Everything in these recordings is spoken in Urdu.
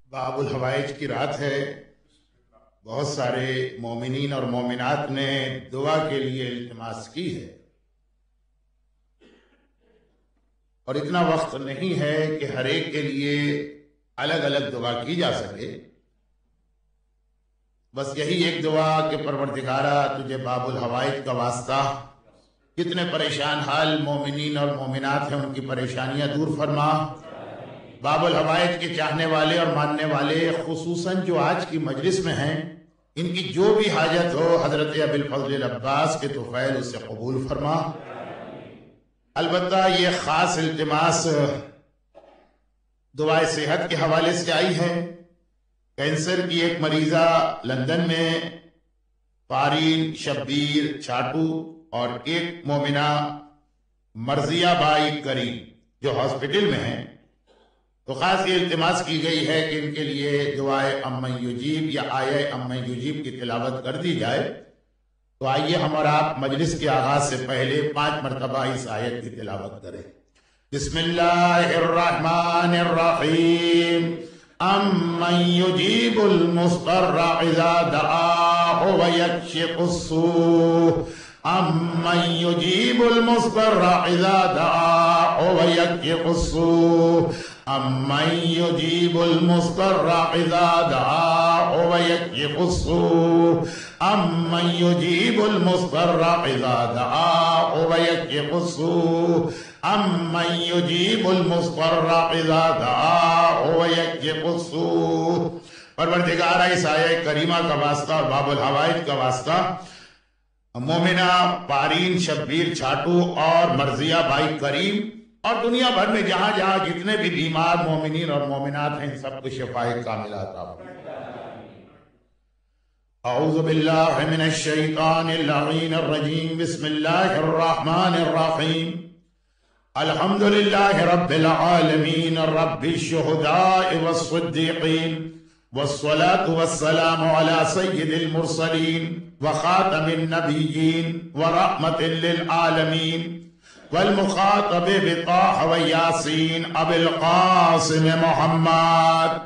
باب الحوائج کی رات ہے. بہت سارے مومنین اور مومنات نے دعا کے لیے التماس کی ہے، اور اتنا وقت نہیں ہے کہ ہر ایک کے لیے الگ الگ دعا کی جا سکے. بس یہی ایک دعا کہ پروردگارہ تجھے باب الحوائج کا واسطہ، کتنے پریشان حال مومنین اور مومنات ہیں ان کی پریشانیاں دور فرما. باب الحوائج کے چاہنے والے اور ماننے والے خصوصاً جو آج کی مجلس میں ہیں، ان کی جو بھی حاجت ہو حضرت ابی الفضل العباس کے طفیل اسے قبول فرما. البتہ یہ خاص التماس دعائے صحت کے حوالے سے آئی ہے. کینسر کی ایک مریضہ لندن میں، پارین شبیر چھاٹو، اور ایک مومنہ مرضیہ بائی کریم جو ہاسپٹل میں ہیں، تو خاص یہ التماس کی گئی ہے کہ ان کے لیے دعائے امن یجیب یا آیہ امن یجیب کی تلاوت کر دی جائے. تو آئیے ہم اور آپ مجلس کے آغاز سے پہلے 5 مرتبہ اس آیت کی تلاوت کریں. بسم اللہ الرحمن الرحیم. امن یجیب المضطر اذا دعاہ ویکشف السوء. امن یجیب المضطر اذا دعاہ ویکشف السوء. امن یجیب المضطر اذا دعاہ ویکشف السوء. امن یجیب المضطر اذا دعاہ ویکشف السوء. امن یجیب المضطر اذا دعاہ ویکشف السوء. پروردگارہ اس آیہ کریمہ کا واسطہ اور باب الحوائج کا واسطہ مومنہ پارین شبیر چھاٹو اور مرضیہ بائی کریم اور دنیا بھر میں جہاں جہاں جتنے بھی بیمار مومنین اور مومنات ہیں، سب کو شفائے کاملہ عطا فرمائے. اعوذ باللہ من الشیطان اللعین الرجیم. بسم اللہ الرحمن الرحیم. الحمدللہ رب العالمین رب الشہداء والصدیقین، والصلاة والسلام على سید المرسلین وخاتم النبیین ورحمت للعالمین، والمخاطب بطاہ ویاسین ابی القاسم محمد.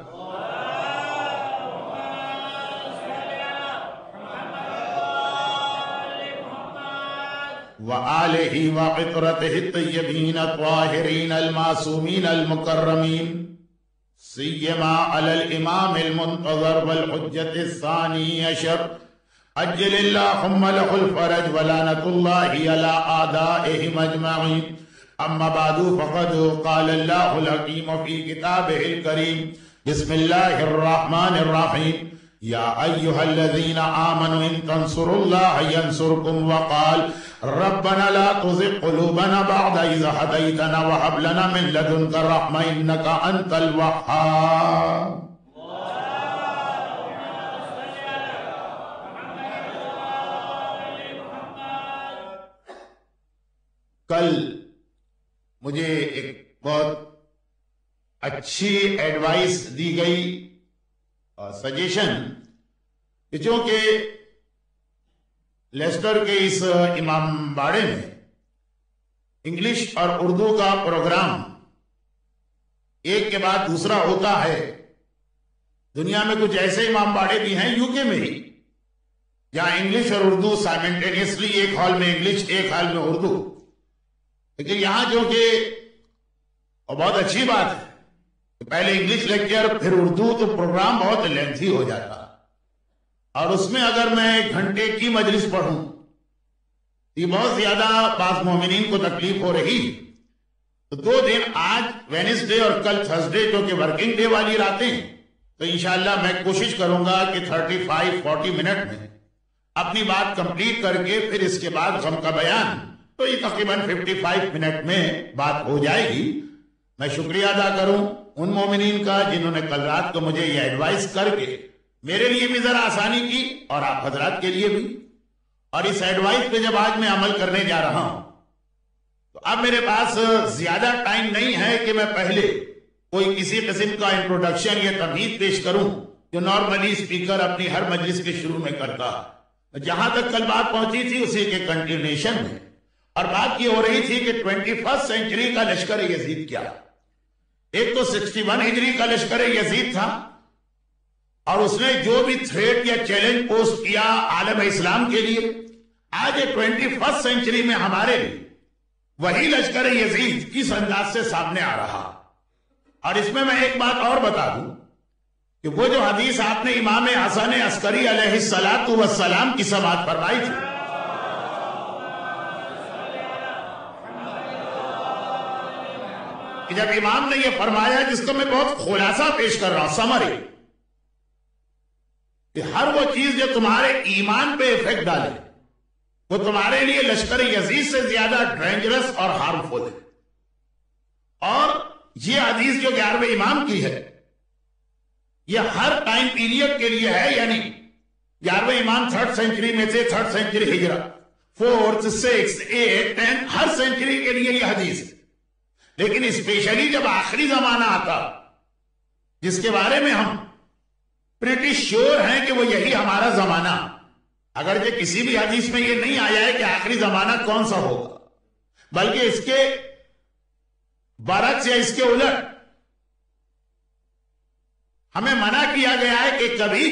وآلہ وعطرتہ الطیبین الطاہرین المعصومین المکرمین، سیما علی الامام المنتظر والحجت الثانی عشر عجل اللہم لہ الفرج ولعنت اللہ علی آدائہم اجمعین. اما بعد فقد قال اللہ الحکیم فی کتابہ الکریم. بسم اللہ الرحمن الرحیم. یا ایہا الذین آمنوا ان تنصروا اللہ ینصرکم. وقال ربنا لا تزغ قلوبنا بعد اذ ہدیتنا وہب لنا من لدنک رحمہ انک انت الوہاب. کل مجھے ایک بہت اچھی ایڈوائس دی گئی اور سجیشن کہ چونکہ لیسٹر کے اس امام باڑے میں انگلش اور اردو کا پروگرام ایک کے بعد دوسرا ہوتا ہے. دنیا میں کچھ ایسے امام باڑے بھی ہیں یو کے میں ہی جہاں انگلش اور اردو سائمنٹینیسلی، ایک ہال میں انگلش ایک ہال میں اردو. لیکن یہاں جو کہ اور بہت اچھی بات ہے کہ پہلے انگلش لیکچر پھر اردو، تو پروگرام بہت لینتھی ہو جاتا، اور اس میں اگر میں 1 گھنٹے کی مجلس پڑھوں یہ بہت زیادہ بعض مومنین کو تکلیف ہو رہی. تو 2 دن، آج وینسڈے اور کل تھرسڈے جو کہ ورکنگ ڈے والی راتیں ہیں، تو انشاءاللہ میں کوشش کروں گا کہ 35-40 منٹ میں اپنی بات کمپلیٹ کر کے پھر اس کے بعد غم کا بیان، تو یہ تقریباً 55 منٹ میں بات ہو جائے گی. میں شکریہ ادا کروں ان مومنین کا جنہوں نے کل رات کو مجھے یہ ایڈوائس کر کے میرے لیے بھی ذرا آسانی کی اور آپ حضرات کے لیے بھی. اور اس ایڈوائس پہ جب آج میں عمل کرنے جا رہا ہوں تو اب میرے پاس زیادہ ٹائم نہیں ہے کہ میں پہلے کوئی کسی قسم کا انٹروڈکشن یا تمہید پیش کروں جو نارملی اسپیکر اپنی ہر مجلس کے شروع میں کرتا. جہاں تک کل بات پہنچی تھی اسی کے کنٹینیوشن میں، اور بات یہ ہو رہی تھی کہ 21 سینچری کا لشکر یزید کیا. ایک تو 61 ہجری کا لشکر یزید تھا اور اس نے جو بھی تھریٹ یا چیلنج پوسٹ کیا عالم اسلام کے لیے، آج 21 سینچری میں ہمارے لیے وہی لشکر یزید کس انداز سے سامنے آ رہا۔ اور اس میں ایک بات اور بتا دوں کہ وہ جو حدیث آپ نے امام حسن عسکری علیہ السلام کی سماعت فرمائی تھی، کہ جب امام نے یہ فرمایا، جس کو میں بہت خلاصہ پیش کر رہا ہوں، سمری، کہ ہر وہ چیز جو تمہارے ایمان پہ افیکٹ ڈالے وہ تمہارے لیے لشکر یزید سے زیادہ ڈینجرس اور ہارمفل ہے۔ اور یہ حدیث جو 11ویں امام کی ہے، یہ ہر ٹائم پیریڈ کے لیے ہے، یعنی 11ویں امام 3rd سینچری میں سے 3rd century ہجرہ، 4th 6th 8th 10th ہر سینچری کے لیے یہ حدیث ہے۔ لیکن اسپیشلی جب آخری زمانہ آتا، جس کے بارے میں ہم پریٹی شیور ہیں کہ وہ یہی ہمارا زمانہ، اگرچہ کسی بھی حدیث میں یہ نہیں آیا ہے کہ آخری زمانہ کون سا ہوگا، بلکہ اس کے برعکس یا اس کے الٹ ہمیں منع کیا گیا ہے کہ کبھی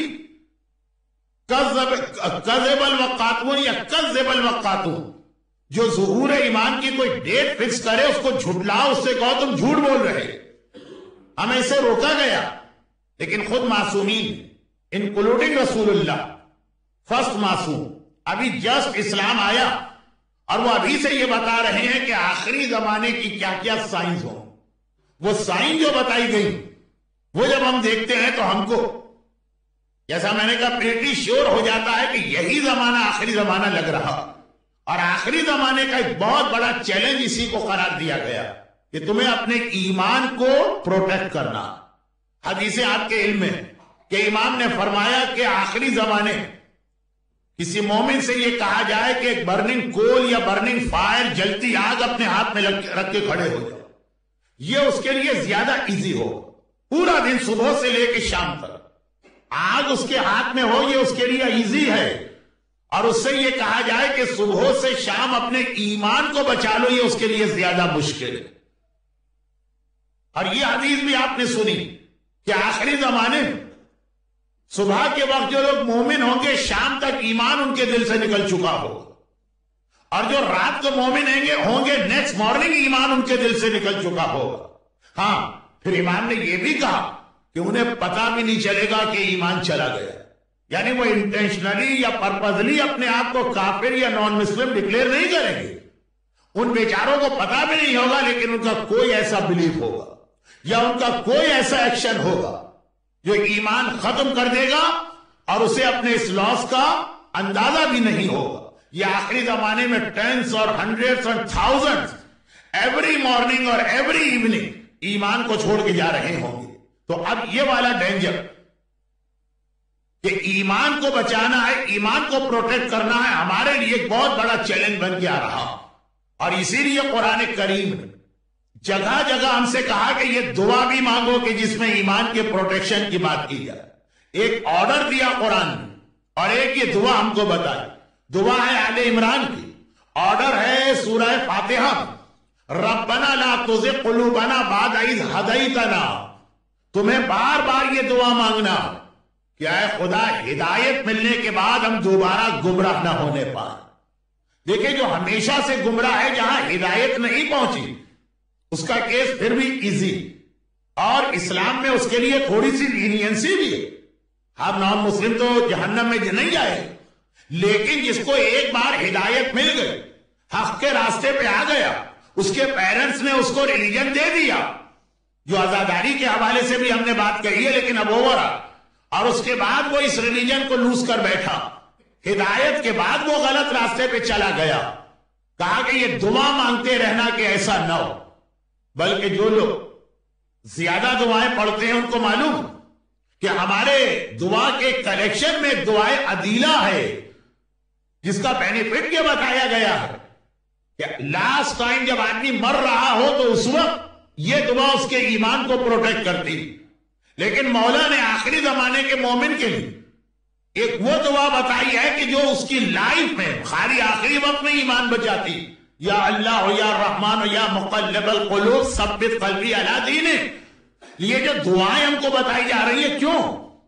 کذب الوقاتون یا کذب الوقاتون، جو ظہور ایمان کی کوئی ڈیٹ فکس کرے اس کو جھٹلاؤ، اس سے کہو تم جھوٹ بول رہے، ہمیں اسے روکا گیا۔ لیکن خود معصومین انکلوڈنگ رسول اللہ، فرسٹ معصوم، ابھی جسٹ اسلام آیا اور وہ ابھی سے یہ بتا رہے ہیں کہ آخری زمانے کی کیا کیا سائنس ہو۔ وہ سائن جو بتائی گئی وہ جب ہم دیکھتے ہیں تو ہم کو، جیسا میں نے کہا، پریٹی شیور ہو جاتا ہے کہ یہی زمانہ آخری زمانہ لگ رہا۔ اور آخری زمانے کا ایک بہت بڑا چیلنج اسی کو قرار دیا گیا کہ تمہیں اپنے ایمان کو پروٹیکٹ کرنا۔ حدیث آپ کے علم میں کہ امام نے فرمایا کہ آخری زمانے کسی مومن سے یہ کہا جائے کہ ایک برننگ کول یا برننگ فائر، جلتی آگ اپنے ہاتھ میں رکھ کے کھڑے ہو جاؤ، یہ اس کے لیے زیادہ ایزی ہو۔ پورا دن صبح سے لے کے شام تک آگ اس کے ہاتھ میں ہو، یہ اس کے لیے ایزی ہے۔ اور اس سے یہ کہا جائے کہ صبح سے شام اپنے ایمان کو بچا لو، یہ اس کے لیے زیادہ مشکل ہے۔ اور یہ حدیث بھی آپ نے سنی کہ آخری زمانے میں صبح کے وقت جو لوگ مومن ہوں گے، شام تک ایمان ان کے دل سے نکل چکا ہوگا، اور جو رات کو مومن ہوں گے نیکسٹ مارننگ ایمان ان کے دل سے نکل چکا ہوگا۔ ہاں، پھر امام نے یہ بھی کہا کہ انہیں پتہ بھی نہیں چلے گا کہ ایمان چلا گیا، یعنی وہ انٹینشنلی یا پرپزلی اپنے آپ کو کافر یا نان مسلم ڈکلیئر نہیں کریں گے۔ ان بیچاروں کو پتہ بھی نہیں ہوگا، لیکن ان کا کوئی ایسا بلیف ہوگا یا ان کا کوئی ایسا ایکشن ہوگا جو ایمان ختم کر دے گا اور اسے اپنے اس لاس کا اندازہ بھی نہیں ہوگا۔ یہ آخری زمانے میں ٹینس اور ہنڈریڈز اور تھاؤزنڈز ایوری مارننگ اور ایوری ایوننگ ایمان کو چھوڑ کے جا رہے ہوں گے۔ تو اب یہ والا ڈینجر کہ ایمان کو بچانا ہے، ایمان کو پروٹیکٹ کرنا ہے، ہمارے لیے ایک بہت بڑا چیلنج بن کے آ رہا۔ اور اسی لیے قرآن کریم نے جگہ جگہ ہم سے کہا کہ یہ دعا بھی مانگو کہ جس میں ایمان کے پروٹیکشن کی بات کی جائے۔ ایک آرڈر دیا قرآن نے اور ایک یہ دعا ہم کو بتائی۔ دعا ہے آل عمران کی، آرڈر ہے سورہ فاتحہ، ربنا لا تزغ قلوبنا بعد اذ ہدیتنا۔ تمہیں بار بار یہ دعا مانگنا کہ اے خدا، ہدایت ملنے کے بعد ہم دوبارہ گمراہ نہ ہونے پائیں۔ دیکھیں، جو ہمیشہ سے گمراہ ہے، جہاں ہدایت نہیں پہنچی اس کا کیس پھر بھی ایزی، اور اسلام میں اس کے لیے تھوڑی سی لینینسی بھی ہے۔ ہم نان مسلم تو جہنم میں نہیں جائے، لیکن جس کو ایک بار ہدایت مل گئی، حق کے راستے پہ آ گیا، اس کے پیرنٹس نے اس کو ریلیجن دے دیا، جو عزاداری کے حوالے سے بھی ہم نے بات کہی ہے، لیکن اب اوور آ، اور اس کے بعد وہ اس ریلیجن کو لوز کر بیٹھا، ہدایت کے بعد وہ غلط راستے پہ چلا گیا۔ کہا کہ یہ دعا مانگتے رہنا کہ ایسا نہ ہو، بلکہ جو لوگ زیادہ دعائیں پڑھتے ہیں ان کو معلوم کہ ہمارے دعا کے کلیکشن میں دعائیں عدیلہ ہے، جس کا بینیفٹ یہ بتایا گیا ہے کہ لاسٹ ٹائم جب آدمی مر رہا ہو تو اس وقت یہ دعا اس کے ایمان کو پروٹیکٹ کرتی۔ لیکن مولا نے آخری زمانے کے مومن کے لیے ایک وہ دعا بتائی ہے کہ جو اس کی لائف میں خالی آخری وقت میں ایمان بچاتی۔ یا اللہ یا رحمان یا مقلب القلوب ثبت قلبی علی دینک۔ یہ جو دعائیں ہم کو بتائی جا رہی ہے، کیوں؟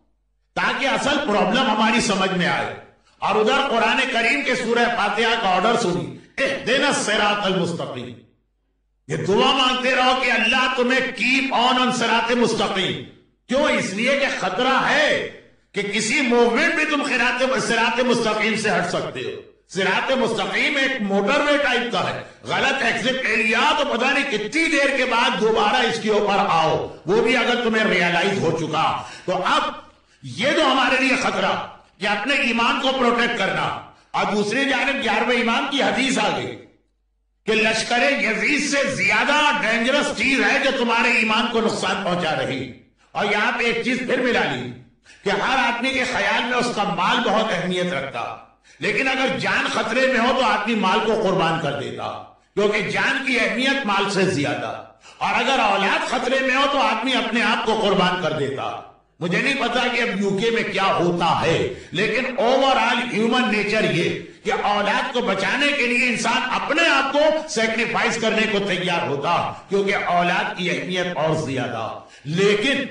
تاکہ اصل پرابلم ہماری سمجھ میں آئے. اور ادھر قرآن کریم کے سورہ فاتحہ کا آرڈر سنی، اہدنا الصراط المستقیم. یہ دعا مانگتے رہو کہ اللہ تمہیں کیپ آن صراط مستقیم. کیوں؟ اس لیے کہ خطرہ ہے کہ کسی موومنٹ بھی تم صراط مستقیم سے ہٹ سکتے ہو. صراط مستقیم ایک موٹر وے ٹائپ کا ہے، غلط ایگزٹ لے لیا تو پتہ نہیں کتنی دیر کے بعد دوبارہ اس کے اوپر آؤ، وہ بھی اگر تمہیں ریئلائز ہو چکا. تو اب یہ جو ہمارے لیے خطرہ کہ اپنے ایمان کو پروٹیکٹ کرنا، اور دوسری جانب 11ویں امام کی حدیث آ گئی کہ لشکر یزید سے زیادہ ڈینجرس چیز ہے جو تمہارے ایمان کو نقصان پہنچا رہی. اور یہاں پہ ایک چیز پھر ملا لی کہ ہر آدمی کے خیال میں اس کا مال بہت اہمیت رکھتا، لیکن اگر جان خطرے میں ہو تو آدمی مال کو قربان کر دیتا، کیونکہ جان کی اہمیت مال سے زیادہ. اور اگر اولاد خطرے میں ہو تو آدمی اپنے آپ کو قربان کر دیتا. مجھے نہیں پتا کہ اب یوکے میں کیا ہوتا ہے، لیکن اوور آل ہیومن نیچر یہ کہ اولاد کو بچانے کے لیے انسان اپنے آپ کو سیکریفائز کرنے کو تیار ہوتا، کیونکہ اولاد کی اہمیت اور زیادہ. لیکن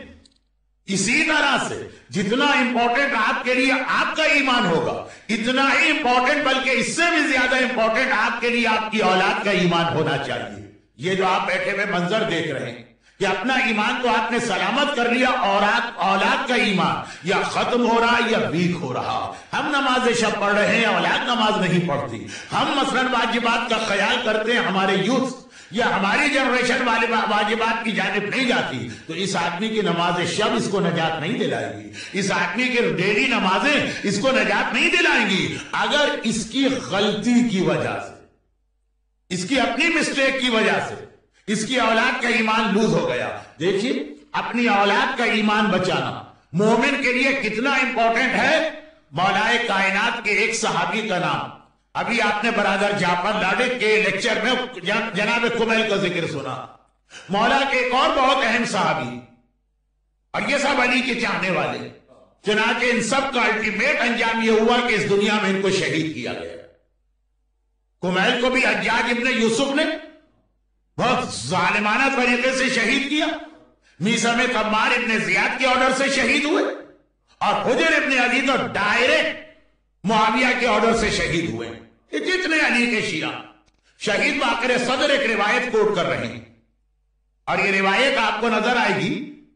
اسی طرح سے جتنا امپورٹنٹ آپ کے لیے آپ کا ایمان ہوگا، اتنا ہی امپورٹنٹ بلکہ اس سے بھی زیادہ امپورٹنٹ آپ کے لیے آپ کی اولاد کا ایمان ہونا چاہیے. یہ جو آپ بیٹھے ہوئے منظر دیکھ رہے ہیں کہ اپنا ایمان تو آپ نے سلامت کر لیا، اور اولاد کا ایمان یا ختم ہو رہا یا ویک ہو رہا. ہم نماز شب پڑھ رہے ہیں، اولاد نماز نہیں پڑھتی. ہم مثلا واجبات کا خیال کرتے ہیں، ہمارے یوتھ یا ہماری جنریشن واجبات کی جانب نہیں جاتی. تو اس آدمی کی نماز شب اس کو نجات نہیں دلائے گی، اس آدمی کی ڈیلی نمازیں اس کو نجات نہیں دلائیں گی. اگر اس کی غلطی کی وجہ سے، اس کی اپنی مسٹیک کی وجہ سے اس کی اولاد کا ایمان لوز ہو گیا. دیکھیے اپنی اولاد کا ایمان بچانا مومن کے لیے کتنا امپورٹنٹ ہے. مولائے کائنات کے ایک صحابی کا نام ابھی آپ نے برادر جعفر لاڈک کے لیکچر میں جناب کمیل کا ذکر سنا. مولا کے ایک اور بہت اہم صحابی، اور یہ سب علی کے چاہنے والے، چنانچہ ان سب کا الٹیمیٹ انجام یہ ہوا کہ اس دنیا میں ان کو شہید کیا گیا. کمیل کو بھی حجاج ابن یوسف نے بہت ظالمانہ طریقے سے شہید کیا. میثم قمار ابن زیاد کے آرڈر سے شہید ہوئے، اور حجر ابن علی تو ڈائریکٹ معاویہ کے آرڈر سے شہید ہوئے. یہ جتنے علی کے شیعہ شہید باقر صدر ایک روایت کوٹ کر رہے ہیں، اور یہ روایت آپ کو نظر آئے گی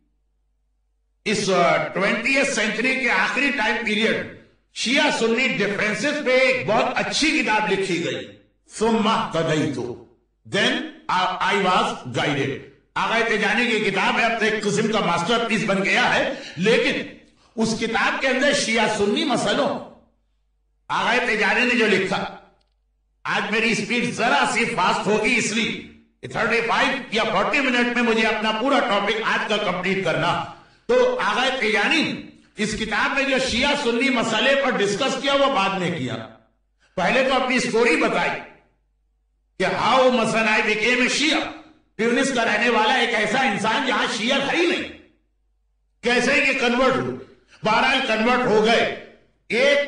اس 20th سینچری کے آخری ٹائم پیریڈ شیعہ سنی ڈیفرنسز پہ ایک بہت اچھی کتاب لکھی گئی، ثم اهتدیت then I was guided. آغا تجانی کی کتاب ہے، اب تو ایک قسم کا ماسٹر پیس بن گیا ہے، لیکن اس کتاب کے اندر شیعہ سنی مسئلوں آغا تجانی نے جو لکھا. آج میری سپیڈ ذرا سی فاسٹ ہوگی، اس لیے 35 یا 40 منٹ میں مجھے اپنا پورا ٹاپک آج کا کمپلیٹ کرنا. تو آغا تجانی اس کتاب میں جو شیعہ سنی مسئلے پر ڈسکس کیا وہ بعد میں کیا. پہلے تو اپنی سٹوری بتائی کہ ہاؤ مثلا I became a Shia. Tunes کا رہنے والا ایک ایسا انسان جہاں شیعہ تھا ہی نہیں، کیسے یہ کنورٹ ہوئے. بہرحال کنورٹ ہو گئے. ایک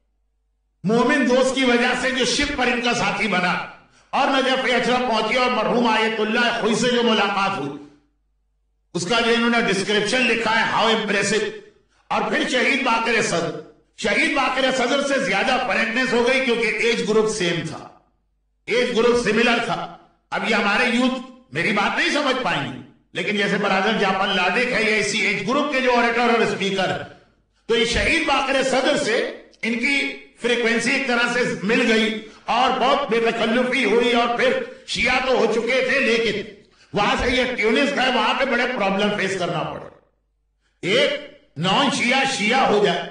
مومن دوست کی وجہ سے جو شپ پر ان کا ساتھی بنا، اور نجف اشرف پہنچی اور مرحوم آیت اللہ خوئی سے جو ملاقات ہوئی، اس کا جو انہوں نے ڈسکرپشن لکھا ہے ہاؤ امپریسو. اور پھر شہید باقر صدر. شہید باقر صدر سے زیادہ فرینکنس ہو گئی کیونکہ ایج گروپ سیم تھا، ایج گروپ سملر تھا. اب یہ ہمارے یوتھ میری بات نہیں سمجھ پائیں گے، لیکن جیسے برادر جعفر لاڈک ہے، یہ اسی ایج گروپ کے جو اوریٹر اور اسپیکر، تو یہ شہید باقر صدر سے ان کی فریکوینسی ایک طرح سے مل گئی اور بہت بے تکلفی ہوئی. اور پھر شیعہ تو ہو چکے تھے، لیکن وہاں سے یہ ٹیونس گئے، وہاں پہ بڑے پرابلم فیس کرنا پڑا. ایک نان شیعہ شیعہ ہو جائے،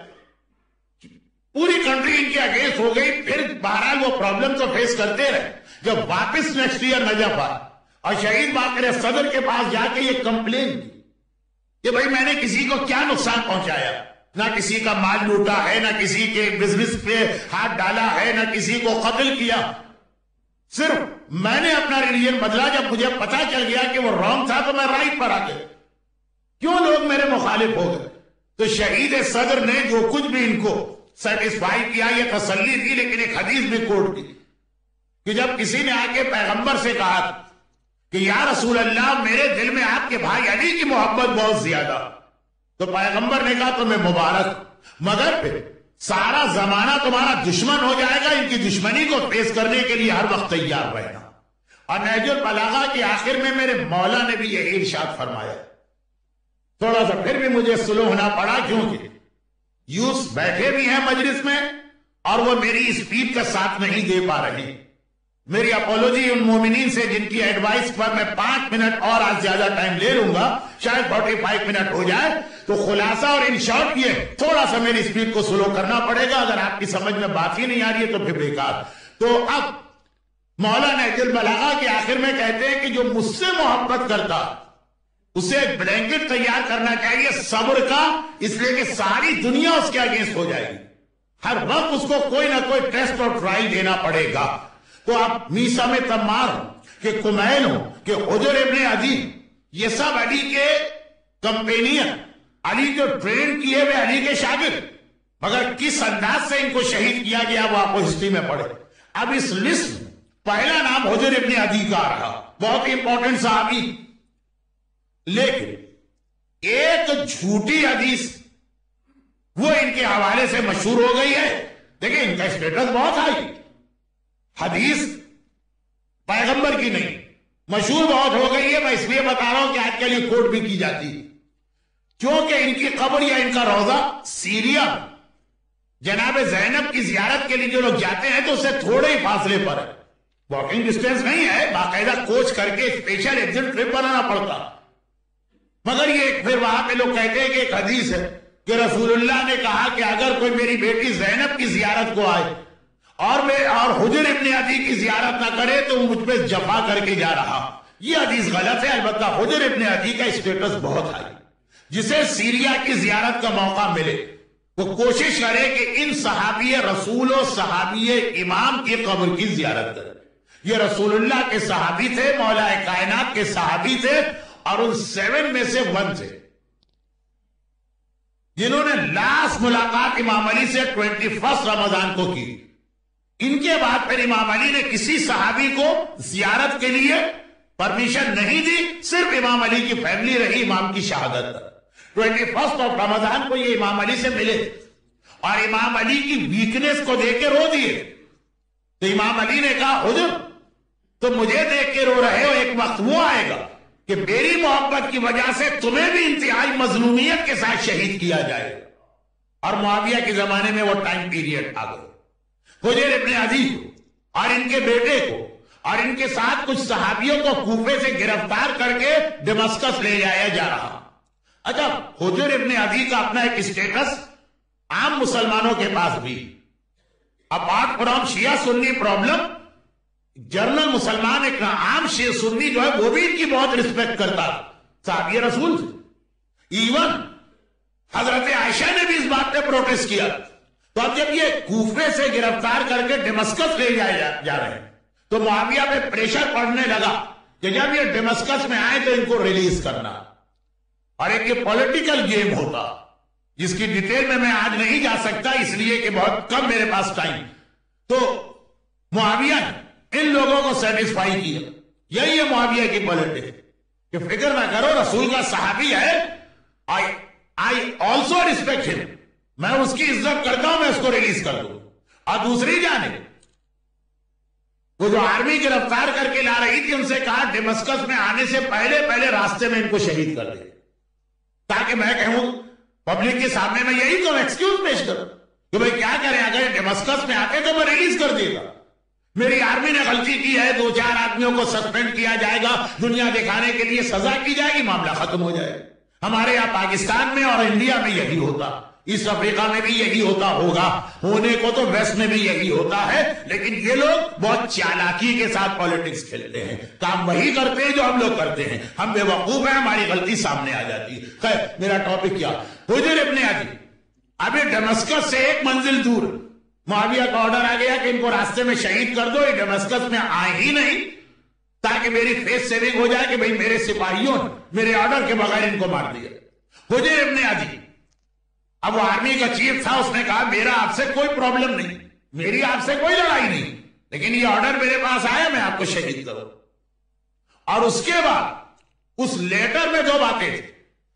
پوری کنٹری ان کے اگینسٹ ہو گئی. پھر بہرحال وہ پرابلم تو فیس کرتے رہے. جب واپس نیکسٹ ایئر نجف آئے اور شہید باقر صدر کے پاس جا کے یہ کمپلین کی کہ بھائی میں نے کسی کو کیا نقصان پہنچایا، نہ کسی کا مال لوٹا ہے، نہ کسی کے بزنس پہ ہاتھ ڈالا ہے، نہ کسی کو قتل کیا، صرف میں نے اپنا ریلیجن بدلا. جب مجھے پتا چل گیا کہ وہ رانگ تھا تو میں رائٹ پر آ گیا. کیوں لوگ میرے مخالف ہو گئے؟ تو شہید صدر نے جو کچھ بھی ان کو سیٹسفائی کیا، یہ تسلی دی. لیکن ایک حدیث بھی کوٹ کی کہ جب کسی نے آ کے پیغمبر سے کہا کہ یا رسول اللہ میرے دل میں آپ کے بھائی علی کی محبت بہت زیادہ، تو پیغمبر نے کہا تمہیں مبارک، مگر پھر سارا زمانہ تمہارا دشمن ہو جائے گا، ان کی دشمنی کو فیس کرنے کے لیے ہر وقت تیار رہنا۔ اور نہج البلاغہ کے آخر میں میرے مولا نے بھی یہی ارشاد فرمایا۔ تھوڑا سا پھر بھی مجھے سلو ہونا پڑا، کیونکہ یوس بیٹھے بھی ہیں مجلس میں اور وہ میری اسپیڈ کا ساتھ نہیں دے پا رہے۔ میری اپولوجی ان مومنین سے جن کی ایڈوائس پر میں 5 منٹ اور آج زیادہ ٹائم لے لوں گا، شاید 45 منٹ ہو جائے، تو خلاصہ اور ان شارٹ یہ تھوڑا سا میری اسپیڈ کو سلو کرنا پڑے گا، اگر آپ کی سمجھ میں بات ہی نہیں آ رہی ہے تو پھر بیکار۔ تو اب مولا نہج البلاغہ کے آخر میں کہتے ہیں کہ جو مجھ سے محبت کرتا اسے ایک بلینکٹ تیار کرنا چاہیے صبر کا، اس لیے کہ ساری دنیا اس کے اگینسٹ ہو جائے گی، ہر وقت اس کو کوئی نہ کوئی ٹیسٹ اور ٹرائل دینا پڑے گا۔ تو آپ میسا میں تمار ہو کہ کمیل ہو کہ حجر ابن عدی، یہ سب علی کے کمپینین، علی جو ٹرین کیے ہوئے علی کے شاگرد، مگر کس انداز سے ان کو شہید کیا گیا وہ آپ کو ہسٹری میں پڑھے۔ اب اس لسٹ میں پہلا نام حجر ابن عدی کا رہا، بہت ہی امپورٹنٹ صحابی، لیکن ایک جھوٹی حدیث وہ ان کے حوالے سے مشہور ہو گئی ہے۔ دیکھیں ان کا اسٹیٹس بہت ہائی، حدیث پیغمبر کی نہیں، مشہور بہت ہو گئی ہے۔ میں اس لیے بتا رہا ہوں کہ آج کل یہ کوٹ بھی کی جاتی ہے، کیونکہ ان کی قبر یا ان کا روضہ سیریا میں جناب زینب کی زیارت کے لیے جو لوگ جاتے ہیں تو اس سے تھوڑے ہی فاصلے پر ہے، واکنگ ڈسٹینس نہیں ہے، باقاعدہ کوچ کر کے اسپیشل ایگزٹ ٹرپ بنانا پڑتا۔ مگر یہ پھر وہاں پہ لوگ کہتے ہیں کہ ایک حدیث ہے کہ رسول اللہ نے کہا کہ اگر کوئی میری بیٹی زینب کی زیارت کو آئے اور حجر ابن عدی کی زیارت نہ کرے تو مجھ پہ جفا کر کے جا رہا۔ یہ حدیث غلط ہے۔ البتہ حجر ابن عدی کا اسٹیٹس بہت ہائی، جسے سیریا کی زیارت کا موقع ملے وہ کوشش کرے کہ ان صحابی رسول و صحابی امام کی قبر کی زیارت کرے۔ یہ رسول اللہ کے صحابی تھے، مولا کائنات کے صحابی تھے، اور ان 7 میں سے 1 تھے جنہوں نے لاسٹ ملاقات امام علی سے 21 رمضان کو کی۔ ان کے بعد پھر امام علی نے کسی صحابی کو زیارت کے لیے پرمیشن نہیں دی، صرف امام علی کی فیملی رہی امام کی شہادت۔ 21 رمضان کو یہ امام علی سے ملے اور امام علی کی ویکنس کو دیکھ کے رو دیے۔ تو امام علی نے کہا حجر تم مجھے دیکھ کے رو رہے ہو، ایک وقت وہ آئے گا کہ میری محبت کی وجہ سے تمہیں بھی انتہائی مظلومیت کے ساتھ شہید کیا جائے۔ اور معاویہ کے زمانے میں وہ ٹائم پیریڈ آ گئے۔ حجر ابن عدی کو اور ان کے بیٹے کو اور ان کے ساتھ کچھ صحابیوں کو کوفے سے گرفتار کر کے دمشقس لے جایا جا رہا۔ اچھا، حجر ابن عدی کا اپنا ایک اسٹیٹس عام مسلمانوں کے پاس بھی، اپارٹ فرام شیعہ سنی پرابلم، جرنل مسلمان ایک عام شیعہ سنی جو ہے وہ بھی ان کی بہت رسپیکٹ کرتا، صحابی رسول سے۔ ایون حضرت عائشہ نے بھی اس بات پہ پروٹیسٹ کیا۔ تو اب جب یہ کوفے سے گرفتار کر کے دمشقس لے جا رہے ہیں تو معاویہ پہ پریشر پڑنے لگا کہ جب یہ دمشقس میں آئے تو ان کو ریلیز کرنا۔ اور ایک یہ پولیٹیکل گیم ہوتا جس کی ڈیٹیل میں آج نہیں جا سکتا اس لیے کہ بہت کم میرے پاس ٹائم۔ تو معاویہ نے ان لوگوں کو سیٹسفائی کیا، یہی ہے معاویہ کی پولیٹکس کہ فکر نہ کرو رسول کا صحابی ہے، آئی آلسو ریسپیکٹ ہم، میں اس کی عزت کرتا ہوں، میں اس کو ریلیز کر دوں۔ اور دوسری جانب وہ جو آرمی گرفتار کر کے لا رہی تھی ان سے کہا دمشقس میں آنے سے پہلے راستے میں ان کو شہید کر دے، تاکہ میں کہوں پبلک کے سامنے میں یہی تو ایکسکیوز پیش کروں کہ بھئی کیا کریں، اگر دمشقس میں آتے تو میں ریلیز کر دے گا، میری آرمی نے غلطی کی ہے، 2-4 آدمیوں کو سسپینڈ کیا جائے گا، دنیا دکھانے کے لیے سزا کی جائے گی، معاملہ ختم ہو جائے گا۔ ہمارے یہاں پاکستان میں اور انڈیا میں یہی ہوتا، ایسٹ افریقہ میں بھی یہی ہوگا، ہونے کو تو ویسٹ میں بھی یہی ہوتا ہے، لیکن یہ لوگ بہت چالاکی کے ساتھ پالیٹکس کھیلتے ہیں، کام وہی کرتے ہیں جو ہم لوگ کرتے ہیں، ہم بے وقوف ہیں، ہماری غلطی سامنے آ جاتی ہے۔ خیر، میرا ٹاپک کیا، حجر ابن عدی ابھی دمشقس سے 1 منزل دور، معاویہ کا آرڈر آ گیا کہ ان کو راستے میں شہید کر دو، یہ دمشقس میں آئے ہی نہیں تاکہ میری فیس سیونگ ہو جائے کہ بھئی میرے سپاہیوں نے میرے آرڈر کے بغیر ان کو مار دیا۔ حجر ابن عدی اب وہ آرمی کا چیف تھا، اس نے کہا میرا آپ سے کوئی پرابلم نہیں، میری آپ سے کوئی لڑائی نہیں، لیکن یہ آرڈر میرے پاس آیا میں آپ کو شہید کروں۔ اور اس کے بعد اس لیٹر میں 2 باتیں تھیں،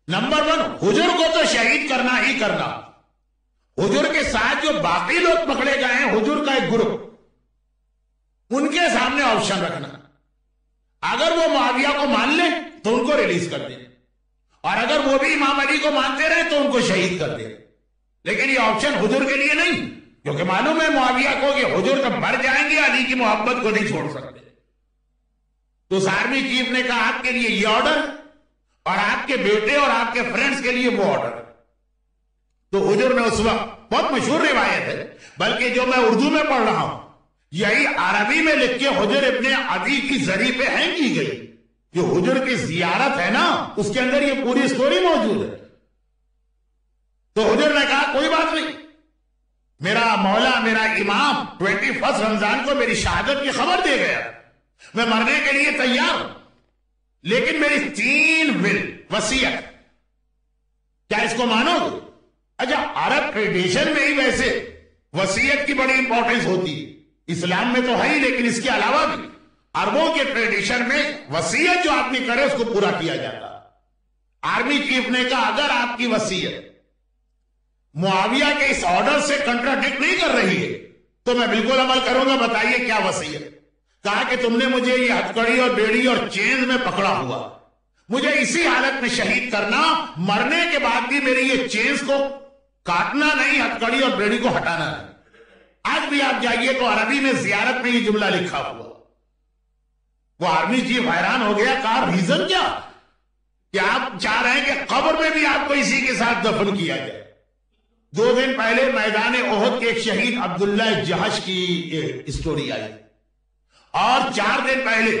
नंबर 1, हुजूर को तो शहीद करना ही करना। हुजूर के साथ जो बाकी लोग पकड़े गए हैं, हुजूर का एक ग्रुप, उनके सामने ऑप्शन रखना। अगर वो मुआविया को मान ले तो उनको रिलीज कर दे, और अगर वो भी इमाम अली को मानते रहे तो उनको शहीद कर दे। लेकिन ये ऑप्शन हुजूर के लिए नहीं, क्योंकि मालूम है मुआविया को कि हुजूर तब मर जाएंगे, अली की मोहब्बत को नहीं छोड़ सकते। तो उस आर्मी चीफ ने कहा आपके लिए ये ऑर्डर, और आपके बेटे और आपके फ्रेंड्स के लिए वो ऑर्डर। तो हुजूर ने उस वक्त, बहुत मशहूर रिवायत है, बल्कि जो मैं उर्दू में पढ़ रहा हूं यही अरबी में लिख के हुजूर इब्ने अदी की जरी पे हैंग की गई। जो हुजूर की जियारत है ना, उसके अंदर ये पूरी स्टोरी मौजूद है। तो हुजूर ने कहा कोई बात नहीं, मेरा मौला, मेरा इमाम 21 रमजान को मेरी शहादत की खबर दे गया, मैं मरने के लिए तैयार हूं, लेकिन मेरी 3 विल, वसीयत, क्या इसको मानोगे? अच्छा, अरब ट्रेडिशन में ही वैसे वसीयत की बड़ी इंपॉर्टेंस होती है, इस्लाम में तो है ही, लेकिन इसके अलावा भी अरबों के ट्रेडिशन में वसीयत जो आदमी करे उसको पूरा किया जाता। आर्मी चीफ ने कहा अगर आपकी वसीयत मुआविया के इस ऑर्डर से कंट्राडिक्ट नहीं कर रही है तो मैं बिल्कुल अमल करूंगा, बताइए क्या वसीयत? कहा कि तुमने मुझे ये हथकड़ी और बेड़ी और चेन में पकड़ा हुआ, मुझे इसी हालत में शहीद करना, मरने के बाद भी मेरी ये चेन्स को काटना नहीं, हथकड़ी और बेड़ी को हटाना नहीं। आज भी आप जाइए तो अरबी में जियारत में ये जुमला लिखा हुआ। वो आर्मी चीफ हैरान हो गया, कहा रीजन क्या कि आप चाह रहे हैं कि कब्र में भी आपको इसी के साथ दफन किया जाए। 2 दिन पहले मैदान ओहद के एक शहीद अब्दुल्ला जहश की स्टोरी आई, और 4 दिन पहले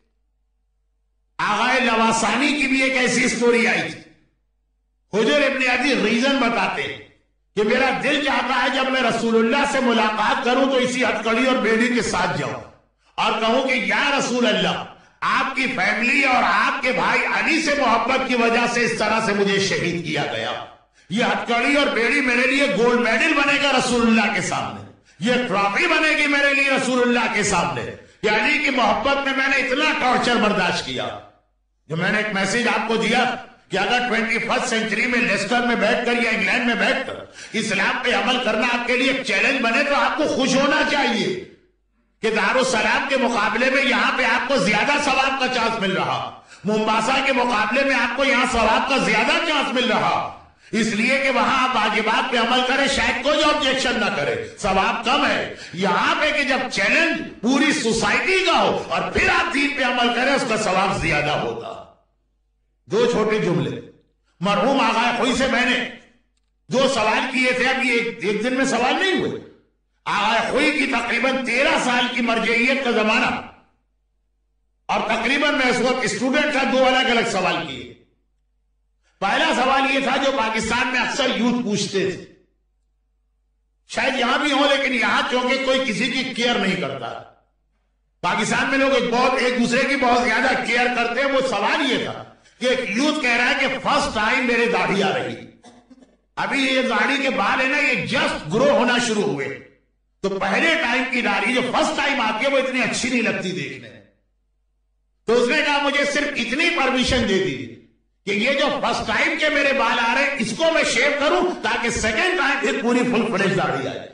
आगाए लवासानी की भी एक ऐसी स्टोरी आई थी। हुजूर इब्ने अदी रीजन बताते हैं कि मेरा दिल चाहता है जब मैं रसूलुल्लाह से मुलाकात करूं तो इसी हथकड़ी और बेड़ी के साथ जाऊं और कहूं कि या रसूल अल्लाह, आपकी फैमिली और आपके भाई अली से मोहब्बत की वजह से इस तरह से मुझे शहीद किया गया। ये हथकड़ी और बेड़ी मेरे लिए गोल्ड मेडल बनेगा रसूलुल्लाह के सामने, ये ट्रॉफी बनेगी मेरे लिए रसूलुल्लाह के सामने। अली की मोहब्बत में मैंने इतना टॉर्चर बर्दाश्त किया। जो मैंने एक मैसेज आपको दिया कि अगर 21st सेंचुरी में लेस्टर में बैठकर या इंग्लैंड में बैठकर इस्लाम पे अमल करना आपके लिए एक चैलेंज बने तो आपको खुश होना चाहिए कि दारुस्सलाम के मुकाबले में यहां पे आपको ज्यादा सवाब का चांस मिल रहा, मुंबासा के मुकाबले में आपको यहां सवाब का ज्यादा चांस मिल रहा, इसलिए कि वहां आप वाजिबात पे अमल करें, शायद कोई ऑब्जेक्शन ना करे, सवाब कम है। यहां पे कि जब चैलेंज पूरी सोसाइटी का हो और फिर आप दीन पे अमल करें, उसका सवाब ज्यादा होता। 2 छोटे जुमले, मरहूम आगा खोई से मैंने 2 सवाल किए थे, अब ये एक दिन में सवाल नहीं हुए। आगा खोई की तकरीबन 13 साल की मरजइयत का जमाना, और तकरीबन मैं उस वक्त स्टूडेंट था, 2 अलग अलग सवाल किए। पहला सवाल यह था जो पाकिस्तान में अक्सर यूथ पूछते थे, शायद यहां भी हो लेकिन यहां क्योंकि कोई किसी की केयर नहीं करता, पाकिस्तान में लोग एक दूसरे की बहुत ज्यादा केयर करते हैं। वो सवाल यह था कि एक यूथ कह रहा है कि फर्स्ट टाइम मेरे दाढ़ी आ रही, अभी ये दाढ़ी के बाल है ना, ये जस्ट ग्रो होना शुरू हुए, तो पहले टाइम की दाढ़ी जो फर्स्ट टाइम आती है वो इतनी अच्छी नहीं लगती देखने। तो उसने कहा मुझे सिर्फ इतनी परमिशन दे दी कि ये जो फर्स्ट टाइम के मेरे बाल आ रहे हैं इसको मैं शेव करूं ताकि सेकेंड टाइम फिर पूरी फुल फ्लेज दाढ़ी आ जाए।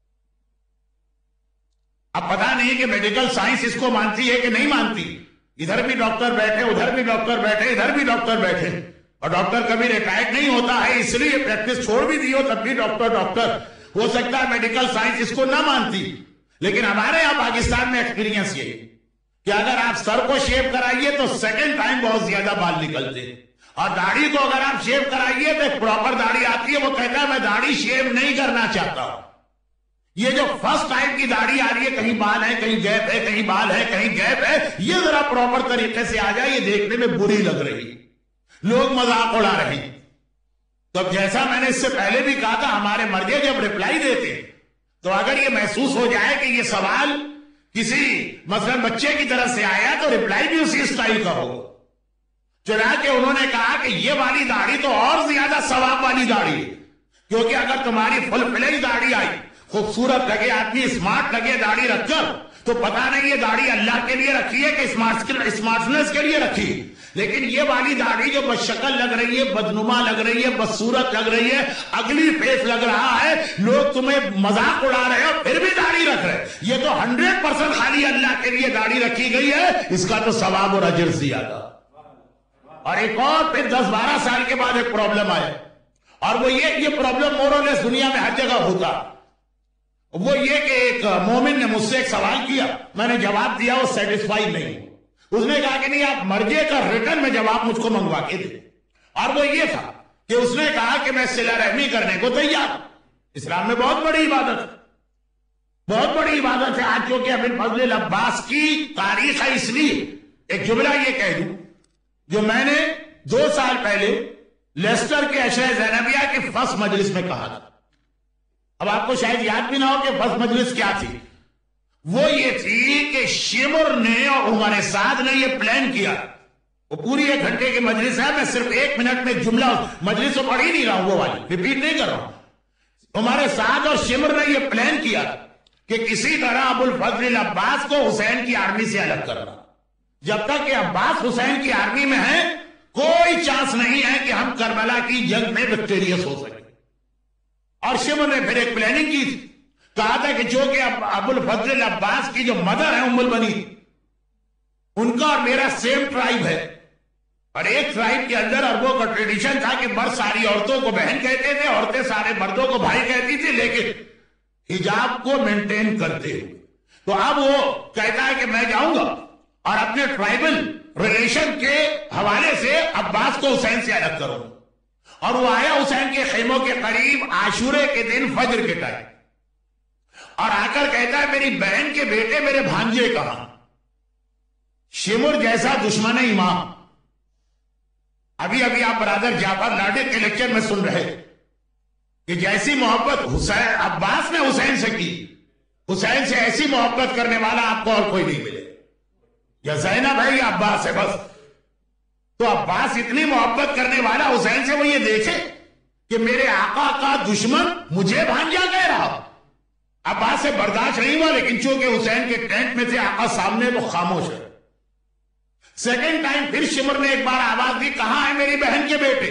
अब पता नहीं कि मेडिकल साइंस इसको मानती है कि नहीं मानती। इधर भी डॉक्टर बैठे, उधर भी डॉक्टर बैठे, इधर भी डॉक्टर बैठे, और डॉक्टर कभी रिटायर्ड नहीं होता है, इसलिए प्रैक्टिस छोड़ भी दी हो तब भी डॉक्टर। हो सकता है मेडिकल साइंस इसको ना मानती, लेकिन हमारे यहां पाकिस्तान में एक्सपीरियंस ये कि अगर आप सर को शेव कराइए तो सेकेंड टाइम बहुत ज्यादा बाल निकलते हैं, और दाढ़ी को अगर आप शेव कराइए तो प्रॉपर दाढ़ी आती है। वो कहता है मैं दाढ़ी शेव नहीं करना चाहता, ये जो फर्स्ट टाइम की दाढ़ी आ रही है, कहीं बाल है, कहीं गैप है, कहीं बाल है, कहीं गैप है, ये जरा प्रॉपर तरीके से आ जाए, ये देखने में बुरी लग रही, लोग मजाक उड़ा रहे हैं। तो अब जैसा मैंने इससे पहले भी कहा था, हमारे मर्जे जब रिप्लाई देते तो अगर ये महसूस हो जाए कि ये सवाल किसी मसलन बच्चे की तरफ से आया तो रिप्लाई भी उसी स्टाइल का हो। चुनाचे उन्होंने कहा कि ये वाली दाढ़ी तो और ज्यादा सवाब वाली दाढ़ी है, क्योंकि अगर तुम्हारी फुल फ्लेज दाढ़ी आई, खूबसूरत लगे, आदमी स्मार्ट लगे दाढ़ी रखकर, تو پتہ نہیں یہ داڑھی اللہ کے لیے رکھی ہے کہ اسمارٹنس کے لیے رکھی، لیکن یہ والی داڑھی جو بدشکل لگ رہی ہے، بدنما لگ رہی ہے، بدصورت لگ رہی ہے، اگلی فیس لگ رہا ہے، لوگ تمہیں مذاق اڑا رہے ہو پھر بھی داڑھی رکھ رہے، یہ تو 100% خالی اللہ کے لیے داڑھی رکھی گئی ہے، اس کا تو ثواب اور اجر زیادہ۔ اور ایک اور پھر 10-12 سال کے بعد ایک پرابلم آئے، اور وہ یہ پرابلم مورلیس دنیا میں ہر جگہ ہوتا، وہ یہ کہ ایک مومن نے مجھ سے ایک سوال کیا، میں نے جواب دیا، وہ سیٹسفائی نہیں، اس نے کہا کہ نہیں آپ مرجے کا ریٹرن میں جواب مجھ کو منگوا کے دے، اور وہ یہ تھا کہ اس نے کہا کہ میں صلہ رحمی کرنے کو تیار، اسلام میں بہت بڑی عبادت ہے، بہت بڑی عبادت ہے۔ آج چونکہ ابن فضل العباس کی تاریخ ہے، اس لیے ایک جملہ یہ کہہ دوں جو میں نے 2 سال پہلے لیسٹر کے عشرہ زینبیہ کی فرسٹ مجلس میں کہا تھا۔ اب آپ کو شاید یاد بھی نہ ہو کہ فرسٹ مجلس کیا تھی، وہ یہ تھی کہ شمر نے اور عمر سعد نے یہ پلان کیا، وہ پوری 1 گھنٹے کی مجلس ہے، میں صرف 1 منٹ میں جملہ مجلس تو پڑھ ہی نہیں رہا ہوں، وہ والی ریپیٹ نہیں کر رہا ہوں۔ عمر سعد اور شمر نے یہ پلان کیا کہ کسی طرح ابو الفضل العباس کو حسین کی آرمی سے الگ کرنا، جب تک کہ عباس حسین کی آرمی میں ہے کوئی چانس نہیں ہے کہ ہم کربلا کی جنگ میں وکٹوریس ہو سکیں۔ اور شمر نے پھر ایک پلاننگ کی تھی، کہا تھا کہ جو کہ ابو الفضل العباس کی جو مدر ہے ام البنین، ان کا اور میرا سیم ٹرائب ہے، اور ایک ٹرائب کے اندر عربوں کا ٹریڈیشن تھا کہ مرد ساری عورتوں کو بہن کہتے تھے، عورتیں سارے مردوں کو بھائی کہتی تھی، لیکن حجاب کو مینٹین کرتے ہوئے۔ تو اب وہ کہتا ہے کہ میں جاؤں گا اور اپنے ٹرائبل ریلیشن کے حوالے سے عباس کو حسین سے الگ کروں گا، اور وہ آیا حسین کے خیموں کے قریب عاشورے کے دن فجر کے ٹائم، اور آ کر کہتا ہے میری بہن کے بیٹے میرے بھانجے کہاں؟ شمر جیسا دشمن امام، ابھی آپ برادر جعفر ناڈر کے لیکچر میں سن رہے کہ جیسی محبت حسین عباس نے حسین سے کی، حسین سے ایسی محبت کرنے والا آپ کو اور کوئی نہیں ملے، یا زینب ہے یا عباس ہے بس۔ تو عباس اتنی محبت کرنے والا حسین سے، وہ یہ دیکھے کہ میرے آقا کا دشمن مجھے بھانجا کہہ رہا، عباس سے برداشت نہیں ہوا، لیکن چونکہ حسین کے ٹینٹ میں تھے آقا سامنے، تو خاموش ہے۔ سیکنڈ ٹائم پھر شمر نے ایک بار آواز دی، کہاں ہے میری بہن کے بیٹے؟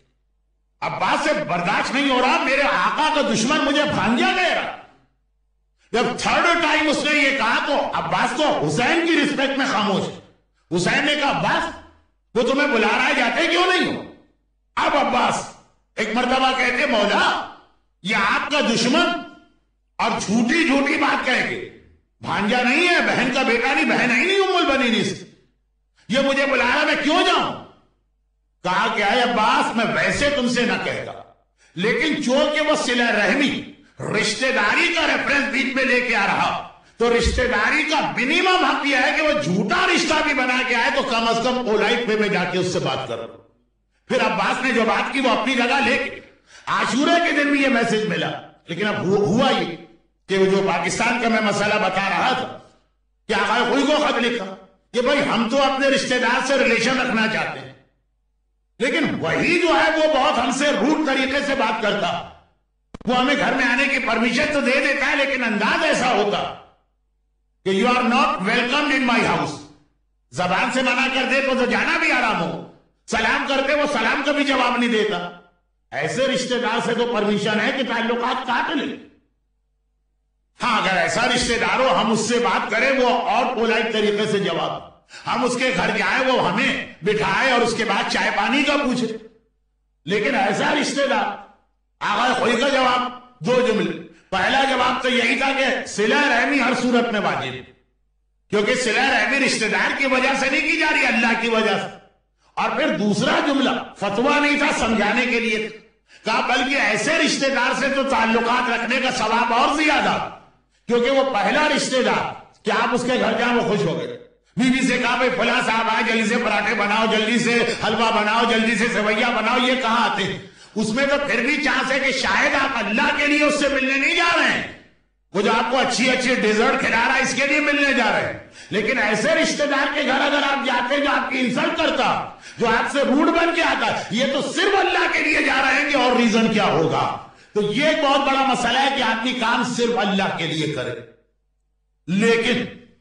عباس سے برداشت نہیں ہو رہا، میرے آقا کا دشمن مجھے بھانجا کہہ رہا۔ جب تھرڈ ٹائم اس نے یہ کہا تو عباس تو حسین کی رسپیکٹ میں خاموش ہے۔ حسین نے کہا عباس وہ تمہیں بلا رہا ہے، جاتے کیوں نہیں ہو؟ اب عباس ایک مرتبہ کہتے مولا یہ آپ کا دشمن، اور جھوٹی بات کہہ کے، بھانجا نہیں ہے، بہن کا بیٹا نہیں، بہن ہی نہیں ام البنین سے، یہ مجھے بلا رہا، میں کیوں جاؤں؟ کہا کہ اے عباس میں ویسے تم سے نہ کہتا، لیکن چونکہ وہ صلہ رحمی رشتہ داری کا ریفرنس بیچ میں لے کے آ رہا، تو رشتہ داری کا منیمم حق یہ ہے کہ وہ جھوٹا رشتہ بھی بنا کے آئے تو کم از کم پولائٹ وے میں جا کے اس سے بات کرو۔ پھر عباس نے جو بات کی وہ اپنی جگہ لے کے، عاشورے کے دن بھی یہ میسج ملا، لیکن اب ہوا یہ کہ جو پاکستان کا میں مسئلہ بتا رہا تھا کہ آقا خوئی کو خط لکھا کہ بھائی ہم تو اپنے رشتہ دار سے ریلیشن رکھنا چاہتے ہیں، لیکن وہی جو ہے وہ بہت ہم سے روڈ طریقے سے بات کرتا، وہ ہمیں گھر میں آنے کی پرمیشن تو دے دیتا ہے، لیکن انداز ایسا ہوتا کہ you are not welcome in my house, زبان سے منع کر دے تو جانا بھی آرام ہو، سلام کرتے وہ سلام کا بھی جواب نہیں دیتا۔ ایسے رشتہ دار سے تو پرمیشن ہے کہ تعلقات کاٹ لیں۔ ہاں اگر ایسا رشتہ دار ہو ہم اس سے بات کریں، وہ اور پولائٹ طریقے سے جواب، ہم اس کے گھر جائیں وہ ہمیں بٹھائے اور اس کے بعد چائے پانی کا پوچھے، لیکن ایسا رشتہ دار آغا خوئی کا جواب 2 جملے۔ پہلا جواب تو یہی تھا کہ صلہ رحمی ہر صورت میں واجب، کیونکہ صلہ رحمی رشتہ دار کی وجہ سے نہیں کی جا رہی، اللہ کی وجہ سے۔ اور پھر دوسرا جملہ فتویٰ نہیں تھا، سمجھانے کے لیے کہا بلکہ ایسے رشتہ دار سے تو تعلقات رکھنے کا ثواب اور زیادہ، کیونکہ وہ پہلا رشتہ دار کہ آپ اس کے گھر جائیں وہ خوش ہو گئے، بیوی سے کہا بھائی فلاں صاحب آئے، جلدی سے پراٹھے بناؤ، جلدی سے حلوہ بناؤ، جلدی سے سویاں بناؤ، یہ کہاں آتے ہیں؟ اس میں تو پھر بھی چانس ہے کہ شاید آپ اللہ کے لیے اس سے ملنے نہیں جا رہے ہیں، وہ جو آپ کو اچھی ڈیزرٹ کھلا رہا ہے اس کے لیے ملنے جا رہے ہیں، لیکن ایسے رشتہ دار کے گھر اگر آپ جاتے جو آپ کی انسلٹ کرتا، جو آپ سے روڈ بن کے آتا، یہ تو صرف اللہ کے لیے جا رہے ہیں کہ اور ریزن کیا ہوگا؟ تو یہ ایک بہت بڑا مسئلہ ہے کہ آدمی کام صرف اللہ کے لیے کرے، لیکن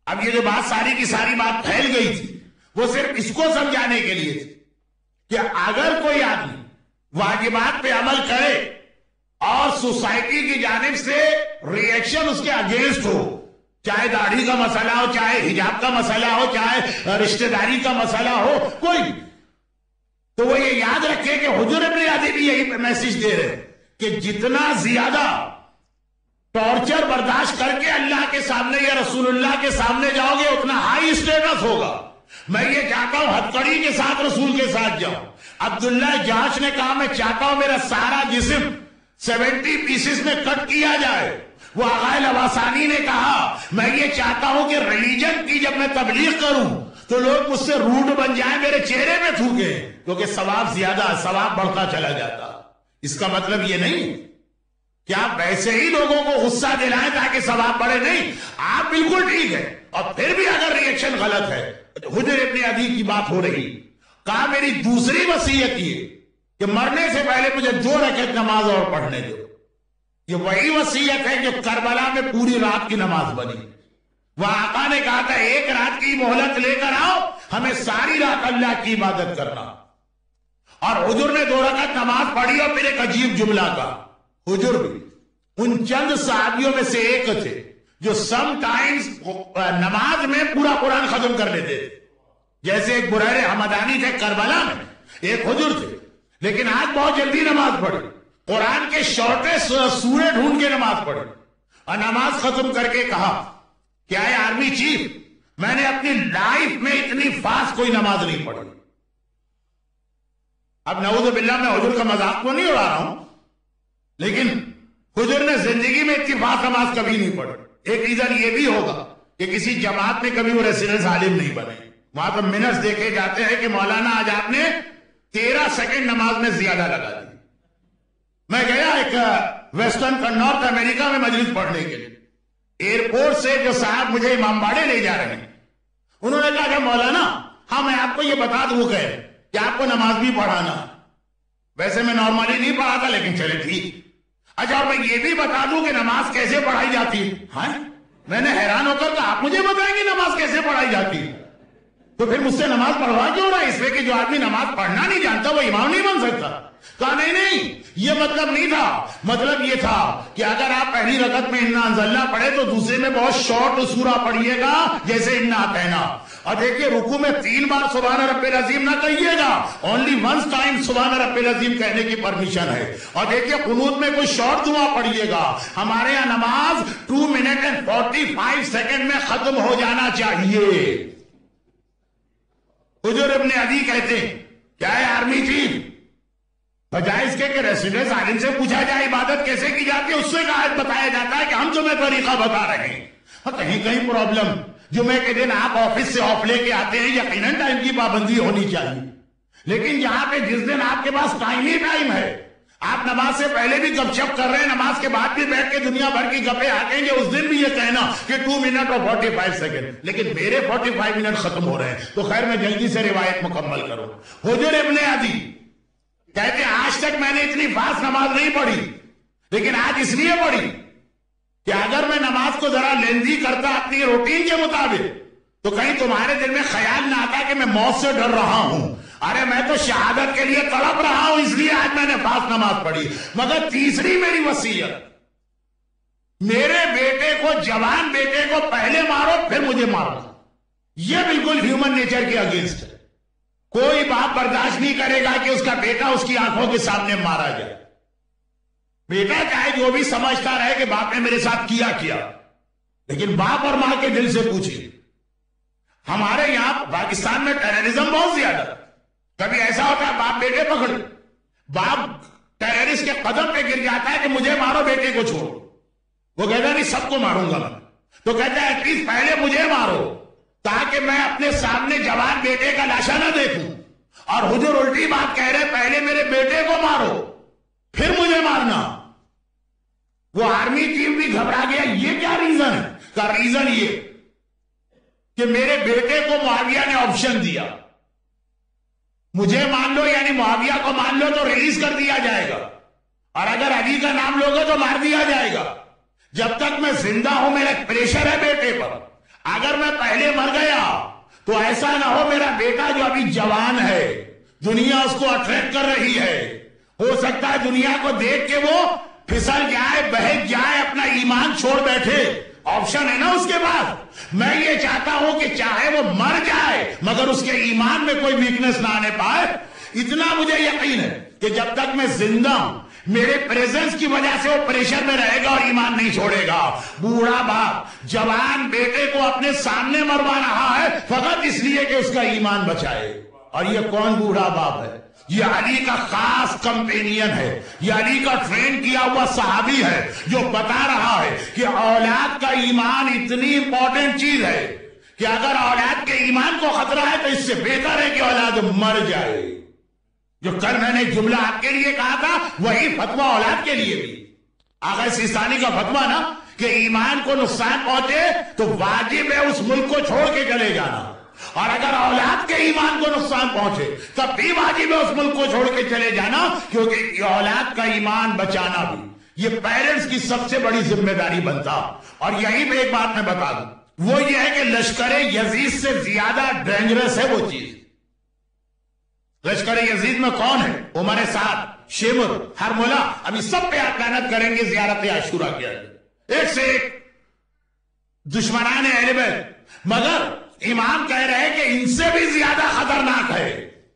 اب یہ جو بات ساری کی ساری بات پھیل گئی تھی وہ صرف اس کو سمجھانے کے لیے تھی کہ اگر کوئی آدمی واجبات پہ عمل کرے اور سوسائٹی کی جانب سے ریئیکشن اس کے اگینسٹ ہو، چاہے داڑھی کا مسئلہ ہو، چاہے حجاب کا مسئلہ ہو، چاہے رشتہ داری کا مسئلہ ہو، کوئی بھی، تو وہ یہ یاد رکھے کہ حضور ابن عدی بھی یہی میسج دے رہے کہ جتنا زیادہ ٹارچر برداشت کر کے اللہ کے سامنے یا رسول اللہ کے سامنے جاؤ گے اتنا ہائی اسٹیٹس ہوگا۔ میں یہ چاہتا ہوں ہتھکڑی کے ساتھ رسول کے ساتھ جاؤں۔ عبداللہ جاش نے کہا میں چاہتا ہوں میرا سارا جسم 70 پیسز میں کٹ کیا جائے۔ وہ آغا لواسانی نے کہا میں یہ چاہتا ہوں کہ ریلیجن کی جب میں تبلیغ کروں تو لوگ مجھ سے روڈ بن جائیں، میرے چہرے میں تھوکے، کیونکہ ثواب زیادہ، ثواب بڑھتا چلا جاتا۔ اس کا مطلب یہ نہیں کہ آپ ویسے ہی لوگوں کو غصہ دلائیں تاکہ ثواب بڑھے، نہیں، آپ بالکل ٹھیک ہے، اور پھر بھی اگر ریئیکشن غلط ہے۔ حجر ابن عدی کی بات ہو رہی، کہا میری دوسری وصیت یہ کہ مرنے سے پہلے مجھے 2 رکعت نماز اور پڑھنے دو۔ یہ وہی وصیت ہے جو کربلا میں پوری رات کی نماز بنی۔ وہاں آقا نے کہا تھا 1 رات کی مہلت لے کر آؤ، ہمیں ساری رات اللہ کی عبادت کرنا۔ اور حضور نے 2 رکعت نماز پڑھی اور پھر ایک عجیب جملہ کہا۔ حضور بھی ان چند صحابیوں میں سے ایک تھے جو سم ٹائمز نماز میں پورا قرآن ختم کر لیتے تھے، جیسے ایک بریر حمدانی تھے کربلا میں، ایک حضور تھے، لیکن آج بہت جلدی نماز پڑھی، قرآن کے شارٹیسٹ سورے ڈھونڈ کے نماز پڑھی، اور نماز ختم کر کے کہا کیا ہے آرمی چیف، میں نے اپنی لائف میں اتنی فاسٹ کوئی نماز نہیں پڑھی۔ اب نعوذ باللہ میں حضور کا مذاق کو نہیں اڑا رہا ہوں، لیکن حضور نے زندگی میں اتنی فاسٹ نماز کبھی نہیں پڑھی۔ ایک ریزن یہ بھی ہوگا کہ کسی جماعت میں کبھی وہ ریسیڈنس عالم نہیں بنے، وہاں پر منٹس دیکھے جاتے ہیں کہ مولانا آج آپ نے 13 سیکنڈ نماز میں زیادہ لگا دی۔ میں گیا ایک ویسٹرن نارتھ امریکہ میں مجلس پڑھنے کے لیے، ایئرپورٹ سے جو صاحب مجھے امام باڑے لے جا رہے ہیں، انہوں نے کہا کہ مولانا ہاں میں آپ کو یہ بتا دوں کہ آپ کو نماز بھی پڑھانا، ویسے میں نارملی نہیں پڑھا تھا لیکن چلے ٹھیک، اچھا اور میں یہ بھی بتا دوں کہ نماز کیسے پڑھائی جاتی ہے۔ ہاں میں نے حیران ہو کر کہا آپ مجھے بتائیں گے نماز کیسے پڑھائی جاتی ہے؟ تو پھر مجھ سے نماز پڑھوا کیوں رہا ہے؟ اس لیے کہ جو آدمی نماز پڑھنا نہیں جانتا وہ امام نہیں بن سکتا۔ کہا نہیں یہ مطلب نہیں تھا، مطلب یہ تھا کہ اگر آپ پہلی رکعت میں انا انزلنا پڑھے تو دوسرے میں بہت شارٹ سورہ پڑھیے گا جیسے انا اعطینا، اور دیکھیے رکوع میں 3 بار سبحان رب العظیم نہ کہیے گا، اونلی ونس ٹائم سبحان رب العظیم کہنے کی پرمیشن ہے، اور دیکھیے قنوت میں کوئی شارٹ دعا پڑھیے گا۔ ہمارے یہاں نماز 2 منٹ and 45 سیکنڈ میں ختم ہو جانا چاہیے۔ حضور ابن عدی کہتے ہیں کیا ہے آرمی چیف، بجائے اس کے کہ ریسیڈنس عالم سے پوچھا جائے عبادت کیسے کی جاتی ہے، اس سے بتایا جاتا ہے کہ ہم تمہیں طریقہ بتا رہے ہیں۔ اور کہیں پرابلم، جمعے کے دن آپ آفس سے آف لے کے آتے ہیں، یقیناً ٹائم کی پابندی ہونی چاہیے، لیکن یہاں پہ جس دن آپ کے پاس ٹائم ہی ٹائم ہے، آپ نماز سے پہلے بھی گپ شپ کر رہے ہیں، نماز کے بعد بھی بیٹھ کے دنیا بھر کی گپیں آکیں گے، اس دن بھی یہ کہنا کہ 2 منٹ اور 45 سیکنڈ، لیکن میرے 45 منٹ ختم ہو رہے ہیں، تو خیر میں جلدی سے روایت مکمل کروں۔ حضور ابن عدی کہتے ہیں آج تک میں نے اتنی فاسٹ نماز نہیں پڑھی، لیکن آج اس لیے پڑھی کہ اگر میں نماز کو ذرا لیندی کرتا اپنی روٹین کے مطابق تو کہیں تمہارے دل میں خیال نہ آتا کہ میں موت سے ڈر رہا ہوں، ارے میں تو شہادت کے لیے تڑپ رہا ہوں، اس لیے آج میں نے فاسٹ نماز پڑھی۔ مگر تیسری میری وصیت، میرے بیٹے کو، جوان بیٹے کو پہلے مارو پھر مجھے مارو، یہ بالکل ہیومن نیچر کے اگینسٹ ہے۔ کوئی باپ برداشت نہیں کرے گا کہ اس کا بیٹا اس کی آنکھوں کے سامنے مارا جائے۔ بیٹا چاہے جو بھی سمجھتا رہے کہ باپ نے میرے ساتھ کیا، لیکن باپ اور ماں کے دل سے پوچھیے۔ ہمارے یہاں پاکستان میں ٹیررزم بہت زیادہ، کبھی ایسا ہوتا ہے باپ بیٹے پکڑ، باپ ٹیررسٹ کے قدم پہ گر جاتا ہے کہ مجھے مارو بیٹے کو چھوڑو، وہ کہتا ہے نہیں سب کو ماروں گا میں، تو کہتا ہے ایٹ لیسٹ پہلے مجھے مارو تاکہ میں اپنے سامنے جوان بیٹے کا لاشا نہ دیکھوں۔ اور حضور الٹی بات کہہ رہے پہلے میرے بیٹے کو مارو پھر مجھے مارنا۔ وہ آرمی چیف بھی گھبرا گیا، یہ کیا ریزن ہے؟ کا ریزن یہ کہ میرے بیٹے کو معاویہ نے آپشن دیا، مجھے مان لو یعنی معاویہ کو مان لو تو ریلیز کر دیا جائے گا، اور اگر علی کا نام لوگے تو مار دیا جائے گا۔ جب تک میں زندہ ہوں میرا پریشر ہے بیٹے پر، اگر میں پہلے مر گیا تو ایسا نہ ہو میرا بیٹا جو ابھی جوان ہے، دنیا اس کو اٹریکٹ کر رہی ہے، ہو سکتا ہے دنیا کو دیکھ کے وہ پھسل جائے، بہک جائے، اپنا ایمان چھوڑ بیٹھے، آپشن ہے نا اس کے بعد۔ میں یہ چاہتا ہوں کہ چاہے وہ مر جائے مگر اس کے ایمان میں کوئی ویکنس نہ آنے پائے۔ اتنا مجھے یقین ہے کہ جب تک میں زندہ ہوں میرے پریزنس کی وجہ سے وہ پریشر میں رہے گا اور ایمان نہیں چھوڑے گا۔ بوڑھا باپ جوان بیٹے کو اپنے سامنے مروا رہا ہے فقط اس لیے کہ اس کا ایمان بچائے۔ اور یہ کون بوڑھا باپ ہے؟ یہ علی کا خاص کمپینین ہے، یہ علی کا ٹرین کیا ہوا صحابی ہے جو بتا رہا ہے کہ اولاد کا ایمان اتنی امپورٹنٹ چیز ہے کہ اگر اولاد کے ایمان کو خطرہ ہے تو اس سے بہتر ہے کہ اولاد مر جائے۔ جو کل میں نے جملہ آپ کے لیے کہا تھا وہی فتویٰ اولاد کے لیے بھی۔ آغا سیستانی کا فتویٰ نا کہ ایمان کو نقصان پہنچے تو واجب ہے اس ملک کو چھوڑ کے چلے جانا، اور اگر اولاد کے ایمان کو نقصان پہنچے تب بھی واجب ہے اس ملک کو چھوڑ کے چلے جانا، کیونکہ اولاد کا ایمان بچانا بھی یہ پیرنٹس کی سب سے بڑی ذمہ داری بنتا۔ اور یہی پہ ایک بات میں بتا دوں، وہ یہ ہے کہ لشکر یزید سے زیادہ ڈینجرس ہے وہ چیز۔ لشکر یزید میں کون ہے؟ عمر سعد، شمر، حرملہ، ابھی سب پہ آپ محنت کریں گے زیارت عاشورہ کے آگے، ایک سے ایک دشمنان اہل بیت، مگر امام کہہ رہے کہ ان سے بھی زیادہ خطرناک ہے،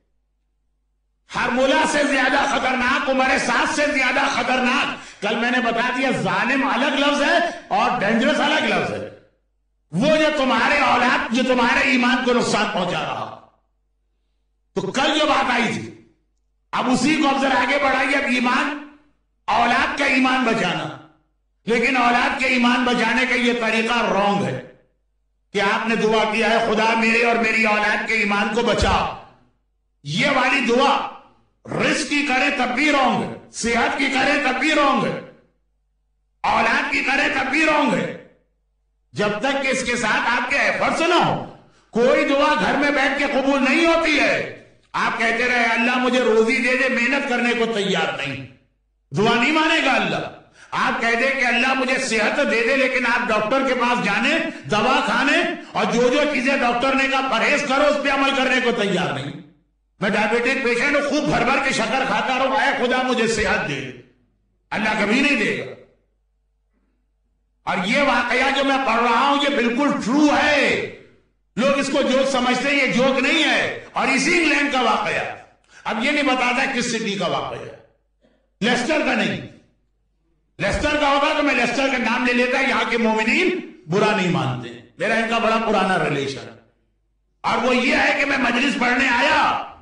حرملہ سے زیادہ خطرناک، عمر سعد سے زیادہ خطرناک۔ کل میں نے بتا دیا ظالم الگ لفظ ہے اور ڈینجرس الگ لفظ ہے۔ وہ جو تمہارے اولاد، جو تمہارے ایمان کو نقصان پہنچا رہا، تو کل جو بات آئی تھی اب اسی کو اب ذرا آگے بڑھائیے۔ اب ایمان، اولاد کا ایمان بچانا، لیکن اولاد کے ایمان بچانے کا یہ طریقہ رونگ ہے کہ آپ نے دعا کیا ہے خدا میرے اور میری اولاد کے ایمان کو بچا، یہ والی دعا رزق کی کرے تب بھی رونگ ہے، صحت کی کرے تب بھی رونگ ہے، اولاد کی کرے تب بھی رونگ ہے، جب تک کہ اس کے ساتھ آپ کے ایفرٹس نہ ہو۔ کوئی دعا گھر میں بیٹھ کے قبول نہیں ہوتی ہے۔ آپ کہتے رہے اللہ مجھے روزی دے دے، محنت کرنے کو تیار نہیں، دعا نہیں مانے گا اللہ۔ آپ کہہ دیں کہ اللہ مجھے صحت دے دے، لیکن آپ ڈاکٹر کے پاس جانے، دوا کھانے اور جو چیزیں ڈاکٹر نے کہا پرہیز کرو اس پہ عمل کرنے کو تیار نہیں۔ میں ڈائبیٹک پیشنٹ ہوں، خوب بھر بھر کے شکر کھاتا رہوں، اے خدا مجھے صحت دے، اللہ کبھی نہیں دے گا۔ اور یہ واقعہ جو میں پڑھ رہا ہوں یہ بالکل ٹرو ہے، لوگ اس کو جوک سمجھتے ہیں، یہ جوک نہیں ہے، اور اسی انگلینڈ کا واقعہ۔ اب یہ نہیں بتاتا کس سٹی کا واقعہ ہے، لیسٹر کا نہیں۔ لیسٹر کا ہوگا تو میں لیسٹر کا نام لے لیتا، یہاں کے مومنین برا نہیں مانتے، میرا ان کا بڑا پرانا ریلیشن، اور وہ یہ ہے کہ میں مجلس پڑھنے آیا،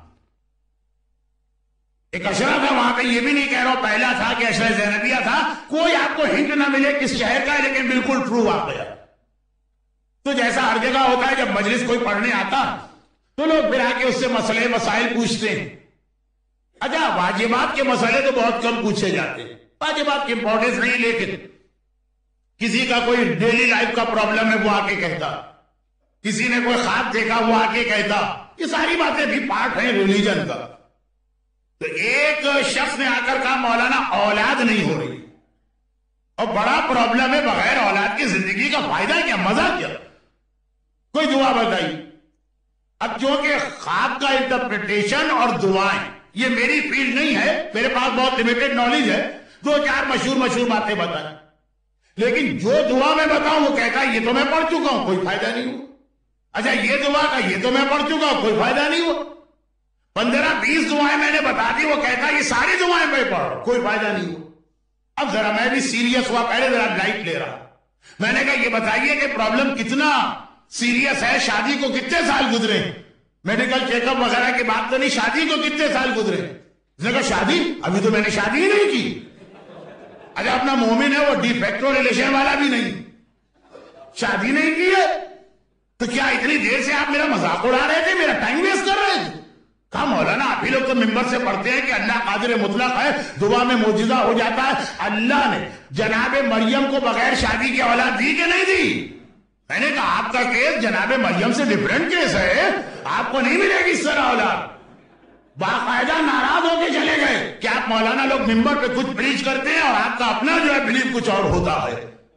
ایک اشرا تھا وہاں پہ، یہ بھی نہیں کہہ رہا پہلا تھا کہ اشرا زینبیہ تھا، کوئی آپ کو ہنٹ نہ ملے کس شہر کا ہے، لیکن بالکل ٹرو واقعہ۔ تو جیسا ہر جگہ ہوتا ہے جب مجلس کوئی پڑھنے آتا تو لوگ پھر آ کے اس سے مسئلے مسائل پوچھتے ہیں۔ اچھا واجبات کے مسئلے تو بہت کم پوچھے جاتے ہیں، واجبات کی امپورٹنس نہیں، لیکن کسی کا کوئی ڈیلی لائف کا پرابلم ہے وہ آ کے کہتا، کسی نے کوئی خواب دیکھا وہ آ کے کہتا، یہ ساری باتیں بھی پارٹ ہیں ریلیجن کا۔ تو ایک شخص نے آ کر کہا مولانا اولاد نہیں ہو رہی اور بڑا پرابلم ہے، بغیر اولاد کی زندگی کا فائدہ کیا، مزہ کیا، کوئی دعا بتائی۔ اب چونکہ خواب کا انٹرپریٹیشن اور دعائیں یہ میری فیلڈ نہیں ہے، میرے پاس بہت لمیٹڈ نالج ہے، دو چار مشہور باتیں بتائیں، لیکن جو دعا میں بتاؤں وہ کہتا ہے یہ تو میں پڑھ چکا ہوں، کوئی فائدہ نہیں ہوا۔ اچھا یہ دعا کا یہ تو میں پڑھ چکا ہوں، کوئی فائدہ نہیں ہوا۔ 15-20 دعائیں میں نے بتا دی، وہ کہتا ہے یہ ساری دعائیں میں پڑھ، کوئی فائدہ نہیں ہوا۔ اب ذرا میں بھی سیریس ہوا، پہلے ذرا لائٹ لے رہا، میں نے کہا یہ بتائیے کہ پرابلم کتنا سیریس ہے، شادی کو کتنے سال گزرے، میڈیکل چیک اپ وغیرہ کی بات تو نہیں، شادی کو کتنے سال گزرے؟ اس نے کہا شادی ابھی تو میں نے شادی ہی نہیں کی۔ اچھا اپنا مومن ہے، وہ ڈی فیکٹو ریلیشن والا بھی نہیں، شادی نہیں کی ہے، تو کیا اتنی دیر سے آپ میرا مذاق اڑا رہے تھے، میرا ٹائم ویسٹ کر رہے تھے؟ کہا مولانا آپ ہی لوگ تو ممبر سے پڑھتے ہیں کہ اللہ قادر مطلق ہے، دعا میں معجزہ ہو جاتا ہے، اللہ نے جناب مریم کو بغیر شادی کی اولاد دی کہ نہیں دی؟ میں نے کہا آپ کا کیس جناب مریم سے ڈیفرنٹ کیس ہے، آپ کو نہیں ملے گی اس طرح اولاد۔ باقاعدہ ناراض ہو کے چلے گئے کہ آپ مولانا لوگ ممبر پہ کچھ پریچ کرتے ہیں اور آپ کا اپنا جو ہے بلیف کچھ اور ہوتا ہے۔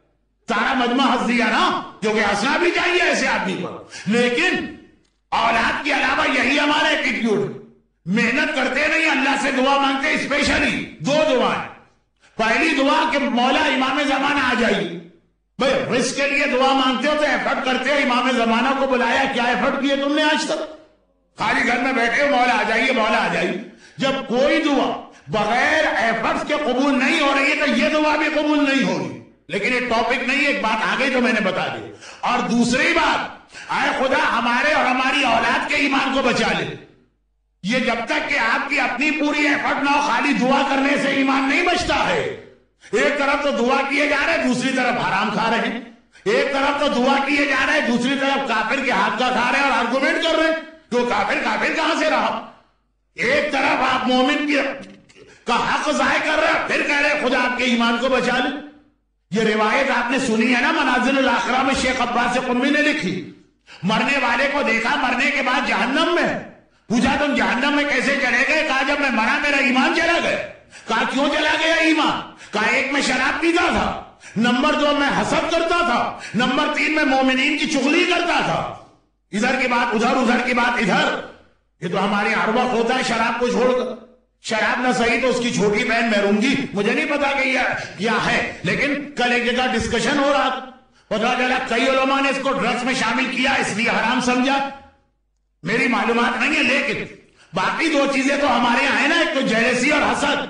سارا مجمع ہنس دیا نا، کیونکہ ہنسنا بھی چاہیے ایسے آدمی پر. لیکن اولاد کے علاوہ یہی ہمارا ایٹیٹیوڈ. محنت کرتے نہیں، اللہ سے دعا مانگتے. اسپیشلی 2 دعائیں. پہلی دعا کہ مولا امام زمانہ آ جائیے. بھئی رزق کے لیے دعا مانگتے ہو تو ایفرٹ کرتے ہو. امام زمانہ کو بلایا، کیا ایفرٹ کیے تم نے آج تک؟ خالی گھر میں بیٹھے ہو مولا آ جائیے مولا آ جائیے. جب کوئی دعا بغیر ایفرٹ کے قبول نہیں ہو رہی ہے تو یہ دعا بھی قبول نہیں ہوگی. لیکن یہ ٹاپک نہیں، ایک بات آگے جو میں نے بتا دی. اور دوسری بات، اے خدا ہمارے اور ہماری اولاد کے ایمان کو بچا لے. یہ جب تک کہ آپ کی اپنی پوری ایفرٹ نہ ہو، خالی دعا کرنے سے ایمان نہیں بچتا ہے. ایک طرف تو دعا کیے جا رہے ہیں، دوسری طرف حرام کھا رہے ہیں. ایک طرف تو دعا کیے جا رہے ہیں، دوسری طرف کافر کے ہاتھ کا کھا رہے ہیں اور آرگومنٹ کر رہے ہیں. تو کافر کہاں سے رہا؟ ایک طرف آپ مومن کا حق ضائع کر رہے ہیں، پھر کہہ رہے خدا آپ کے ایمان کو بچا لے. یہ روایت آپ نے سنی ہے نا، منازل الاخرہ میں شیخ عباس قمی نے لکھی. مرنے والے کو دیکھا مرنے کے بعد جہنم میں. پوچھا تم جہنم میں کیسے چلے گئے؟ کہا جب میں مرا میرا ایمان چلا گیا. کہا کیوں چلا گیا ایمان؟ کہا ایک میں شراب پیتا تھا، نمبر 2 میں حسد کرتا تھا، نمبر 3 میں مومنین کی چغلی کرتا تھا. ادھر کی بات ادھر، ادھر کی بات ادھر. یہ تو ہمارے ہر وقت ہوتا ہے شراب کو چھوڑ کر. شراب نہ صحیح تو اس کی چھوٹی بہن محرومگی، مجھے نہیں پتا کہ یہ کیا ہے، لیکن کل ایک جگہ ڈسکشن ہو رہا تھا. پتا چلا کئی علماء نے اس کو ڈرگس میں شامل کیا، اس لیے حرام سمجھا. میری معلومات نہیں ہے، لیکن باقی 2 چیزیں تو ہمارے یہاں ہیں نا. ایک تو جیلسی اور حسد،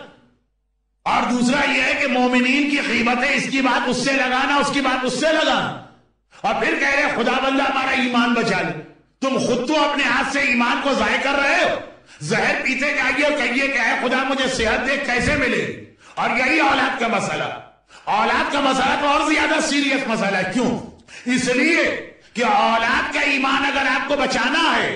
اور دوسرا یہ ہے کہ مومنین کی غیبتیں، اس کی بات اس سے لگانا، اس کی بات اس سے لگانا. اور پھر کہہ رہے خدا بندہ ہمارا ایمان بچا لے. تم خود تو اپنے ہاتھ سے ایمان کو ضائع کر رہے ہو. زہر پیتے جائیے اور کہیے کہ اے خدا مجھے صحت دے، کیسے ملے؟ اور یہی اولاد کا مسئلہ. اولاد کا مسئلہ تو اور زیادہ سیریس مسئلہ ہے. کیوں؟ اس لیے کہ اولاد کا ایمان اگر آپ کو بچانا ہے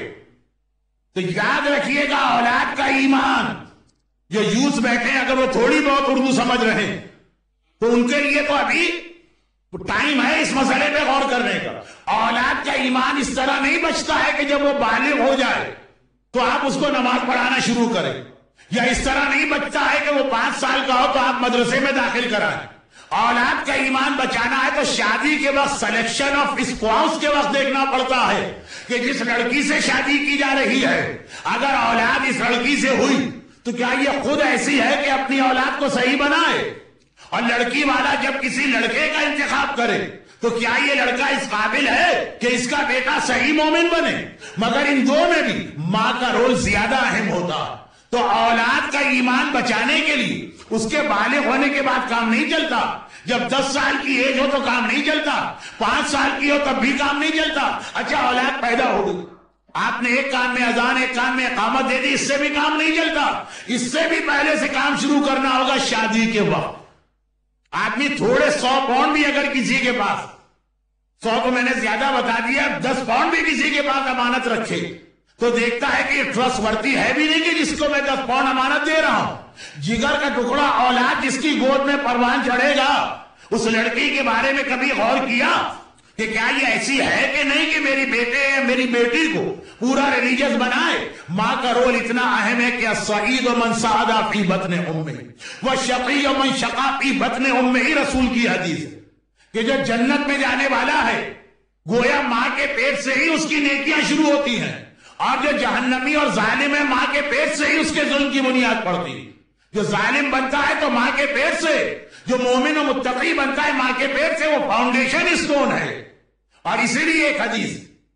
تو یاد رکھیے گا، اولاد کا ایمان. جو یوز بیٹھے ہیں اگر وہ تھوڑی بہت اردو سمجھ رہے ہیں تو ان کے لیے تو ابھی ٹائم ہے اس مسئلے پہ غور کرنے کا. اولاد کا ایمان اس طرح نہیں بچتا ہے کہ جب وہ بالغ ہو جائے تو آپ اس کو نماز پڑھانا شروع کریں، یا اس طرح نہیں بچتا ہے کہ وہ 5 سال کا ہو تو آپ مدرسے میں داخل کرائیں. اولاد کا ایمان بچانا ہے تو شادی کے وقت سلیکشن آف اسپاؤس کے وقت دیکھنا پڑتا ہے کہ جس لڑکی سے شادی کی جا رہی ہے اگر اولاد اس لڑکی سے ہوئی تو کیا یہ خود ایسی ہے کہ اپنی اولاد کو صحیح بنائے؟ اور لڑکی والا جب کسی لڑکے کا انتخاب کرے تو کیا یہ لڑکا اس قابل ہے کہ اس کا بیٹا صحیح مومن بنے؟ مگر ان 2 میں بھی ماں کا رول زیادہ اہم ہوتا. تو اولاد کا ایمان بچانے کے لیے اس کے بالغ ہونے کے بعد کام نہیں چلتا. جب 10 سال کی ایج ہو تو کام نہیں چلتا، 5 سال کی ہو تب بھی کام نہیں چلتا. اچھا اولاد پیدا ہو گئی، آپ نے ایک کان میں اذان ایک کان میں اقامت دے دی، اس سے بھی کام نہیں چلتا. اس سے بھی پہلے سے کام شروع کرنا ہوگا شادی کے وقت. آدمی تھوڑے 100 پاؤنڈ بھی اگر کسی کے پاس، 100 کو میں نے زیادہ بتا دیا، 10 پاؤنڈ بھی کسی کے پاس امانت رکھے تو دیکھتا ہے کہ یہ ٹرسٹ ورتی ہے بھی نہیں کہ جس کو میں 10 پاؤنڈ امانت دے رہا ہوں. جگر کا ٹکڑا اولاد جس کی گود میں پروان چڑھے گا، اس لڑکی کے بارے میں کبھی غور کیا کہ کیا یہ ایسی ہے کہ نہیں کہ میری بیٹے یا میری بیٹی کو پورا ریلیجس بنائے؟ ماں کا رول اتنا اہم ہے کہ السعید من سعد فی بطن امہ والشقی من شقا فی بطن امہ، رسول کی حدیث ہے کہ جو جنت میں جانے والا ہے گویا ماں کے پیٹ سے ہی اس کی نیکیاں شروع ہوتی ہیں، اور جو جہنمی اور ظالم ہے ماں کے پیٹ سے ہی اس کے ظلم کی بنیاد پڑتی ہے. جو ظالم بنتا ہے تو ماں کے پیٹ سے، جو مومن و متقی بنتا ہے ماں کے پیٹ سے، وہ فاؤنڈیشن اسٹون ہے. اور اسی لیے ایک حدیث،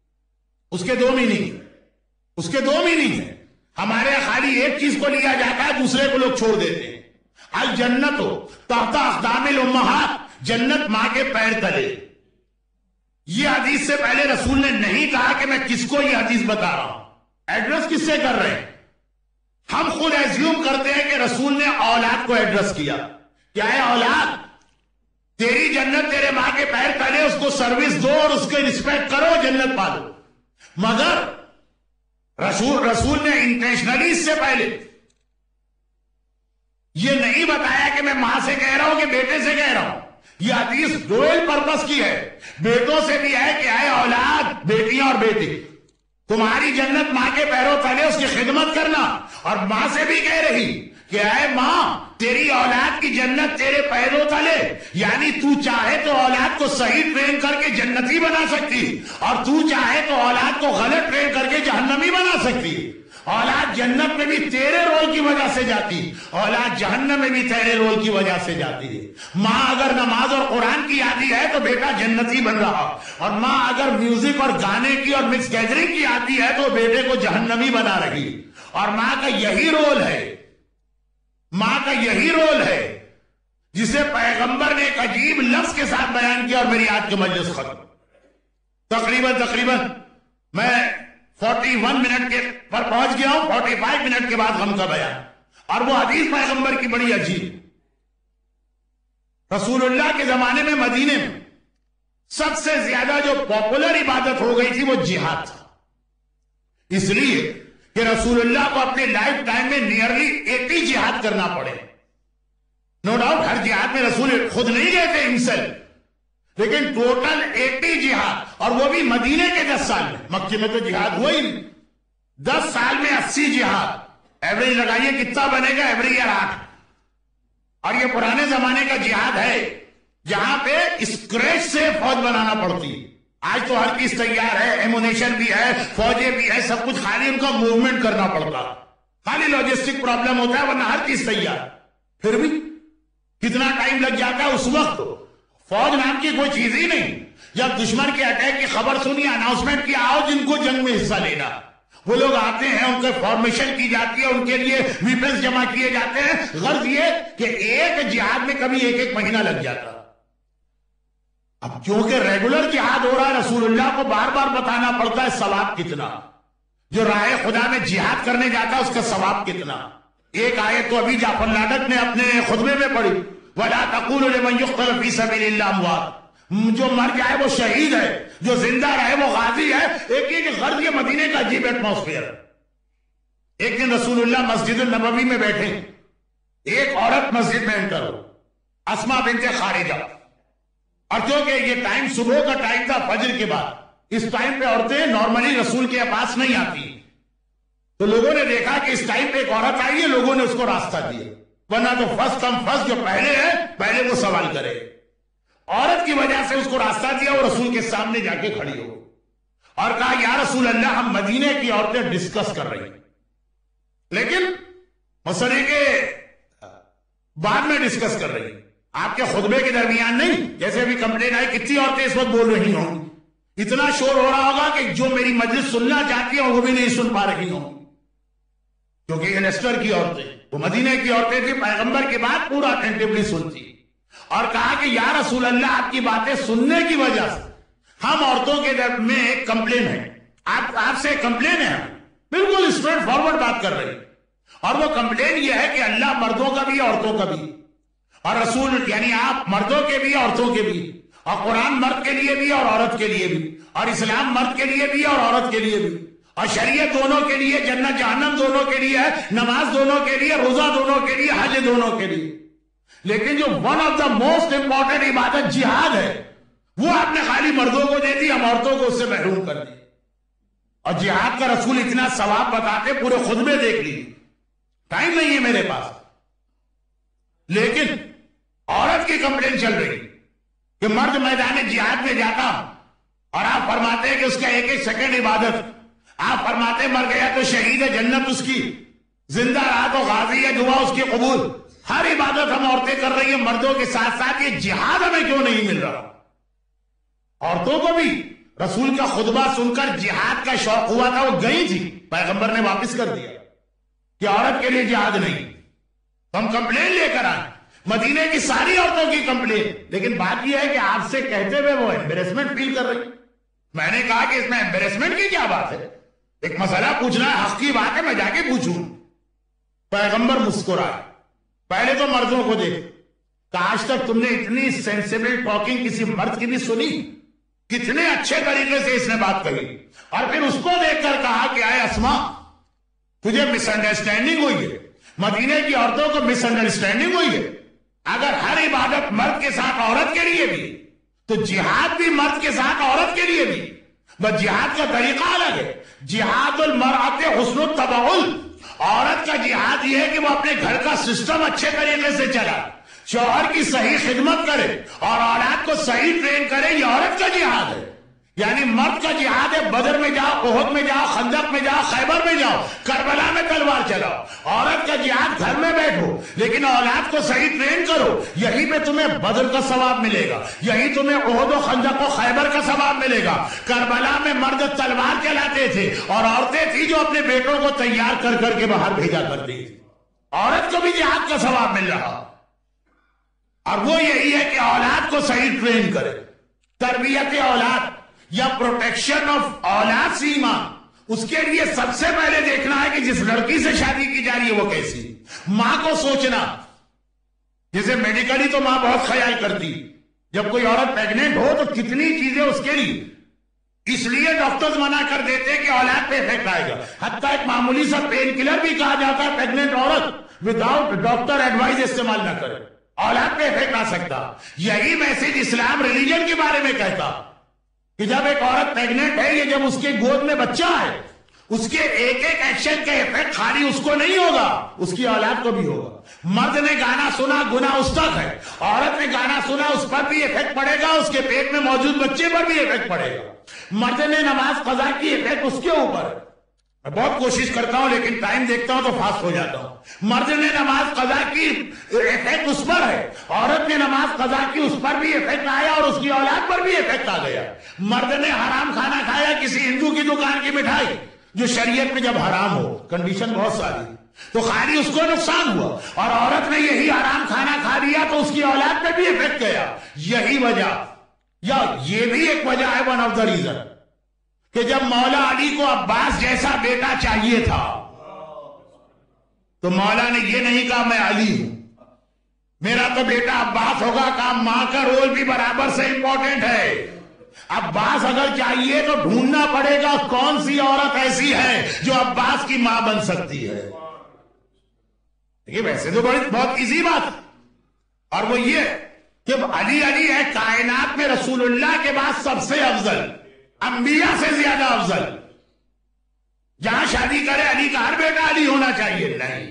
اس کے 2 میننگ ہے. ہمارے خالی ایک چیز کو لیا جاتا ہے، دوسرے کو لوگ چھوڑ دیتے ہیں. الجنت تحت اقدام الامہات، جنت ماں کے پیر تلے. یہ حدیث سے پہلے رسول نے نہیں کہا کہ میں کس کو یہ حدیث بتا رہا ہوں. ایڈریس کس سے کر رہے ہیں؟ ہم خود ایزیوم کرتے ہیں کہ رسول نے اولاد کو ایڈریس کیا. کیا ہے اولاد؟ تیری جنت تیرے ماں کے پیر تلے، اس کو سروس دو اور اس کے رسپیکٹ کرو، جنت پالو. مگر رسول نے انٹینشنلی اس سے پہلے یہ نہیں بتایا کہ میں ماں سے کہہ رہا ہوں کہ بیٹے سے کہہ رہا ہوں. یہ حدیث ڈوئل پرپس کی ہے. بیٹوں سے بھی ہے کہ اے اولاد، بیٹیاں اور بیٹے، تمہاری جنت ماں کے پیروں تلے، اس کی خدمت کرنا. اور ماں سے بھی کہہ رہی کہ اے ماں تیری اولاد کی جنت تیرے پیروں تلے، یعنی تو چاہے تو اولاد کو صحیح ٹرین کر کے جنتی بنا سکتی، اور تو چاہے تو اولاد کو غلط ٹرین کر کے جہنمی بنا سکتی۔ اولاد جنت میں بھی تیرے رول کی وجہ سے جاتی، اولاد جہنم میں بھی تیرے رول کی وجہ سے جاتی ہے۔ ماں اگر نماز اور قرآن کی عادی ہے تو بیٹا جنتی بن رہا، اور ماں اگر میوزک اور گانے کی اور مکس گیدرنگ کی عادی ہے تو بیٹے کو جہنمی بنا رہی۔ اور ماں کا یہی رول ہے، ماں کا یہی رول ہے جسے پیغمبر نے ایک عجیب لفظ کے ساتھ بیان کیا، اور میری آج کی مجلس ختم۔ تقریباً میں 41 منٹ کے پر پہنچ گیا ہوں، 45 منٹ کے بعد غم کا بیان، اور وہ حدیث پیغمبر کی بڑی عجیب۔ رسول اللہ کے زمانے میں مدینے میں سب سے زیادہ جو پاپولر عبادت ہو گئی تھی وہ جہاد تھا، اس لیے کہ رسول اللہ کو اپنے لائف ٹائم میں نیئرلی 80 جہاد کرنا پڑے۔ نو ڈاؤٹ ہر جہاد میں رسول خود نہیں گئے تھے ہمسیلف، لیکن ٹوٹل 80 جہاد، اور وہ بھی مدینے کے 10 سال میں۔ مکے میں تو جہاد ہوا ہی نہیں، 10 سال میں 80 جہاد، ایوریج لگائیے کتنا بنے گا، ایوری ایئر 8۔ اور یہ پرانے زمانے کا جہاد ہے جہاں پہ اسکریچ سے فوج بنانا پڑتی ہے۔ آج تو ہر چیز تیار ہے، ایمونیشن بھی ہے، فوجیں بھی ہے، سب کچھ، خالی ان کا موومنٹ کرنا پڑتا، خالی لاجسٹک پرابلم ہوتا ہے، ورنہ ہر چیز تیار۔ پھر بھی کتنا ٹائم لگ جاتا ہے اس وقت، فوج نام کی کوئی چیز ہی نہیں۔ جب دشمن کے اٹیک کی خبر سنی، اناؤنسمنٹ کیا آؤ جن کو جنگ میں حصہ لینا، وہ لوگ آتے ہیں، ان کے فارمیشن کی جاتی ہے، ان کے لیے ویپنز جمع کیے جاتے ہیں۔ غرض یہ کہ ایک جہاد میں کبھی 1 مہینہ لگ جاتا۔ اب کیونکہ ریگولر جہاد ہو رہا ہے، رسول اللہ کو بار بار بتانا پڑتا ہے ثواب کتنا، جو راہ خدا میں جہاد کرنے جاتا ہے اس کا ثواب کتنا۔ ایک آیت تو ابھی جعفر لاڈک نے اپنے خطبے میں پڑھی، وَلَا تَقُولُوا لِمَنْ يُقْتَلُ فِي سَبِيلِ اللَّهِ أَمْوَاتٌ، جو مر جائے وہ شہید ہے، جو زندہ رہے وہ غازی ہے۔ ایک یہ کہ غرض یہ مدینے کا عجیب ایٹماسفیئر ہے۔ ایک دن رسول اللہ مسجد النبوی میں بیٹھے، ایک عورت مسجد میں انٹر ہو، اسما بنت خارجہ، اور کیونکہ یہ ٹائم صبح کا ٹائم تھا، فجر کے بعد، اس ٹائم پہ عورتیں نارملی رسول کے پاس نہیں آتی، تو لوگوں نے دیکھا کہ اس ٹائم پہ ایک عورت آئی ہے، لوگوں نے اس کو راستہ دیا، ورنہ تو فرسٹ کم فرسٹ، جو پہلے ہے پہلے وہ سوال کرے۔ عورت کی وجہ سے اس کو راستہ دیا، وہ رسول کے سامنے جا کے کھڑی ہو اور کہا یا رسول اللہ، ہم مدینے کی عورتیں ڈسکس کر رہی ہیں، لیکن مسئلے کے بعد میں ڈسکس کر رہی ہیں، آپ کے خطبے کے درمیان نہیں۔ جیسے ابھی کمپلین آئی، کتنی عورتیں اس وقت بول رہی ہوں، اتنا شور ہو رہا ہوگا کہ جو میری مجلس سننا چاہتی ہیں وہ بھی نہیں سن پا رہی ہوں، کیونکہ یہ لیسٹر کی عورتیں، وہ مدینے کی عورتیں تھی، پیغمبر کے بعد پورا اٹینٹیولی سنتی، اور کہا کہ یا رسول اللہ، آپ کی باتیں سننے کی وجہ سے ہم عورتوں کے میں ایک کمپلین ہے، آپ سے کمپلین ہے، بالکل اسٹریٹ فارورڈ بات کر رہی، اور وہ کمپلین یہ ہے کہ اللہ مردوں کا بھی عورتوں کا بھی، اور رسول یعنی آپ مردوں کے بھی عورتوں کے بھی، اور قرآن مرد کے لیے بھی اور عورت کے لیے بھی، اور اسلام مرد کے لیے بھی اور عورت کے لیے بھی، اور شریعت دونوں کے لیے، جنت جہنم دونوں کے لیے ہے، نماز دونوں کے لیے، روزہ دونوں کے لیے، حج دونوں کے لیے۔ لیکن جو one of the most important عبادت جہاد ہے، وہ آپ نے خالی مردوں کو دے دی، ہم عورتوں کو اس سے محروم کر دی۔ اور جہاد کا رسول اتنا ثواب بتاتے، پورے خطبے دیکھ لیجیے، ٹائم نہیں ہے میرے پاس، لیکن عورت کی کمپلین چل رہی کہ مرد میدان جہاد میں جاتا، اور آپ فرماتے ہیں کہ اس کا ایک ایک سیکنڈ عبادت، آپ فرماتے مر گیا تو شہید ہے، جنت اس کی، زندہ رہا تو غازی ہے، دعا اس کی قبول۔ ہر عبادت ہم عورتیں کر رہی ہیں مردوں کے ساتھ ساتھ، یہ جہاد ہمیں کیوں نہیں مل رہا؟ عورتوں کو بھی رسول کا خطبہ سن کر جہاد کا شوق ہوا تھا، وہ گئی تھی، پیغمبر نے واپس کر دیا کہ عورت کے لیے جہاد نہیں۔ ہم کمپلین لے کر آئے، مدینے کی ساری عورتوں کی کمپلین، لیکن بات یہ ہے کہ آپ سے کہتے ہوئے وہ ایمبیرسمنٹ فیل کر رہی۔ میں نے کہا کہ اس میں ایمبیرسمنٹ کی کیا بات ہے، ایک مسئلہ پوچھنا ہے، حق کی بات ہے، میں جا کے پوچھوں۔ پیغمبر مسکرائے، پہلے تو مردوں کو دیکھ کہ آج تک تم نے اتنی سینسیبل ٹاکنگ کسی مرد کی بھی سنی، کتنے اچھے طریقے سے اس نے بات کہی، اور پھر اس کو دیکھ کر کہا کہ اے اسما، تجھے مس انڈرسٹینڈنگ ہوئی ہے، مدینے کی عورتوں کو مس انڈرسٹینڈنگ ہوئی ہے۔ اگر ہر عبادت مرد کے ساتھ عورت کے لیے بھی، تو جہاد بھی مرد کے ساتھ عورت کے لیے بھی، بس جہاد کا طریقہ الگ ہے۔ جہاد المرأة حسن التبعل، عورت کا جہاد یہ ہے کہ وہ اپنے گھر کا سسٹم اچھے طریقے سے چلا، شوہر کی صحیح خدمت کرے اور اولاد کو صحیح ٹرین کرے، یہ عورت کا جہاد ہے۔ یعنی مرد کا جہاد ہے بدر میں جاؤ، احد میں جاؤ، خندق میں جاؤ، خیبر میں جاؤ، کربلا میں تلوار چلاؤ۔ عورت کا جہاد گھر میں بیٹھو لیکن اولاد کو صحیح ٹرین کرو، یہی پہ تمہیں بدر کا ثواب ملے گا، یہی تمہیں احد و خندق و خیبر کا ثواب ملے گا۔ کربلا میں مرد تلوار چلاتے تھے اور عورتیں تھی جو اپنے بیٹوں کو تیار کر کر کے باہر بھیجا کرتی تھی، عورت کو بھی جہاد کا ثواب مل رہا، اور وہ یہی ہے کہ اولاد کو صحیح ٹرین کرے۔ تربیت اولاد یا پروٹیکشن آف اولاد سے ایمان، اس کے لیے سب سے پہلے دیکھنا ہے کہ جس لڑکی سے شادی کی جا رہی ہے وہ کیسی ہے۔ ماں کو سوچنا، جیسے میڈیکلی تو ماں بہت خیال کرتی، جب کوئی عورت پیگنٹ ہو تو کتنی چیزیں اس کے لیے، اس لیے ڈاکٹرز منع کر دیتے ہیں کہ اولاد پہ افیکٹ آئے گا۔ حتیٰ ایک معمولی سا پین کلر بھی کہا جاتا ہے پیگنٹ عورت وداؤٹ ڈاکٹر ایڈوائز استعمال نہ کرے، اولاد پہ افیکٹ آ سکتا۔ یہی میسج اسلام ریلیجن کے بارے میں کہتا کہ جب ایک عورت پیگنٹ ہے، یہ جب اس کے گود میں بچہ ہے، اس کے ایک ایک ایکشن کا افیکٹ خالی اس کو نہیں ہوگا، اس کی اولاد کو بھی ہوگا۔ مرد نے گانا سنا، گناہ اس تک ہے، عورت نے گانا سنا، اس پر بھی افیکٹ پڑے گا، اس کے پیٹ میں موجود بچے پر بھی افیکٹ پڑے گا۔ مرد نے نماز قضا کی، افیکٹ اس کے اوپر ہے۔ میں بہت کوشش کرتا ہوں لیکن ٹائم دیکھتا ہوں تو فاسٹ ہو جاتا ہوں۔ مرد نے نماز قضا کی، افیکٹ اس پر ہے، عورت نے نماز قضا کی، اس پر بھی افیکٹ آیا اور اس کی اولاد پر بھی افیکٹ آ گیا۔ مرد نے حرام کھانا کھایا، کسی ہندو کی دکان کی مٹھائی جو شریعت میں جب حرام ہو، کنڈیشن بہت ساری، تو خالی اس کو نقصان ہوا، اور عورت نے یہی حرام کھانا کھا لیا تو اس کی اولاد پہ بھی افیکٹ گیا۔ یہی وجہ، یا یہ بھی ایک وجہ ہے، ون آف دا ریزن، کہ جب مولا علی کو عباس جیسا بیٹا چاہیے تھا تو مولا نے یہ نہیں کہا میں علی ہوں، میرا تو بیٹا عباس ہوگا، کہا ماں کا رول بھی برابر سے امپورٹنٹ ہے۔ عباس اگر چاہیے تو ڈھونڈنا پڑے گا کون سی عورت ایسی ہے جو عباس کی ماں بن سکتی ہے۔ یہ ویسے تو بہت ایزی بات، اور وہ یہ کہ علی علی ہے، کائنات میں رسول اللہ کے بعد سب سے افضل، انبیاء سے زیادہ افضل۔ جہاں شادی کرے علی کا ہر بیٹا علی ہونا چاہیے، نہیں۔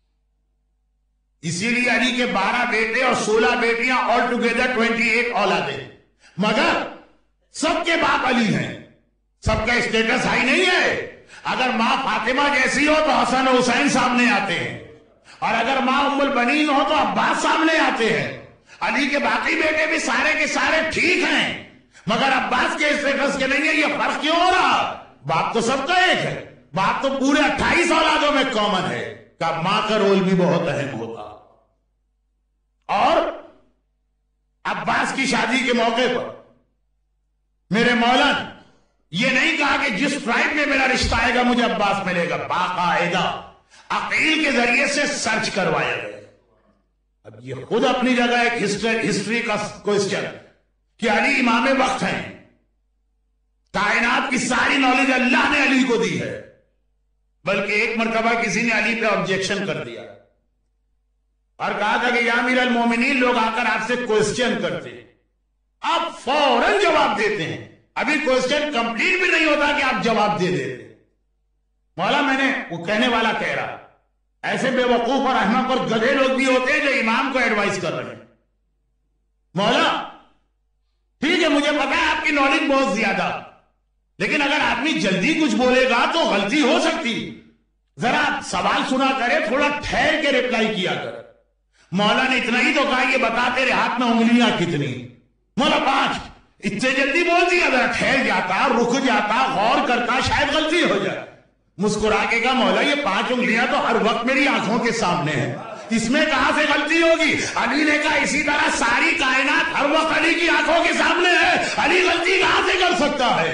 اسی لیے علی کے 12 بیٹے اور 16 بیٹیاں، آل ٹوگیدر 28 اولادیں، مگر سب کے باپ علی ہیں، سب کا اسٹیٹس ہائی نہیں ہے۔ اگر ماں فاطمہ جیسی ہو تو حسن و حسین سامنے آتے ہیں، اور اگر ماں ام البنین ہو تو عباس سامنے آتے ہیں۔ علی کے باقی بیٹے بھی سارے کے سارے ٹھیک ہیں، مگر عباس کے اسٹیٹس کے نہیں ہے۔ یہ فرق کیوں ہو رہا؟ باپ تو سب کا ایک ہے، باپ تو پورے 28 اولادوں میں کامن ہے، کہ ماں کا رول بھی بہت اہم ہوتا۔ اور عباس کی شادی کے موقع پر میرے مولا نے یہ نہیں کہا کہ جس ٹرائب میں میرا رشتہ آئے گا مجھے عباس ملے گا، باقاعدہ عقیل کے ذریعے سے سرچ کروایا گیا۔ اب یہ خود اپنی جگہ ایک ہسٹری کا کوئسچن کہ علی امام وقت ہیں، کائنات کی ساری نالج اللہ نے علی کو دی ہے، بلکہ ایک مرتبہ کسی نے علی پہ آبجیکشن کر دیا اور کہا تھا کہ یا امیر المومنین، لوگ آ کر آپ سے کوئسچن کرتے ہیں، آپ فوراً جواب دیتے ہیں، ابھی کوئسچن کمپلیٹ بھی نہیں ہوتا کہ آپ جواب دے دیتے۔ مولا میں نے، وہ کہنے والا کہہ رہا، ایسے بے وقوف اور احمق اور گدھے لوگ بھی ہوتے ہیں جو امام کو ایڈوائز کر رہے ہیں۔ مولا ٹھیک ہے، مجھے پتا ہے آپ کی نالج بہت زیادہ، لیکن اگر آدمی جلدی کچھ بولے گا تو غلطی ہو سکتی، ذرا سوال سنا کرے، تھوڑا ٹھہر کے ریپلائی کیا کر۔ مولا نے اتنا ہی تو کہا یہ بتا تیرے ہاتھ میں انگلیاں کتنی؟ مولا 5۔ اتنے جلدی بول دیا، ذرا ٹھہر جاتا، رک جاتا، غور کرتا، شاید غلطی ہو جائے۔ مسکرا کے کہا مولا یہ 5 انگلیاں تو ہر وقت میری آنکھوں کے سامنے ہیں، اس میں کہاں سے غلطی ہوگی؟ علی نے کہا اسی طرح ساری کائنات ہر وقت علی کی آنکھوں کے سامنے ہے، علی غلطی کہاں سے کر سکتا ہے؟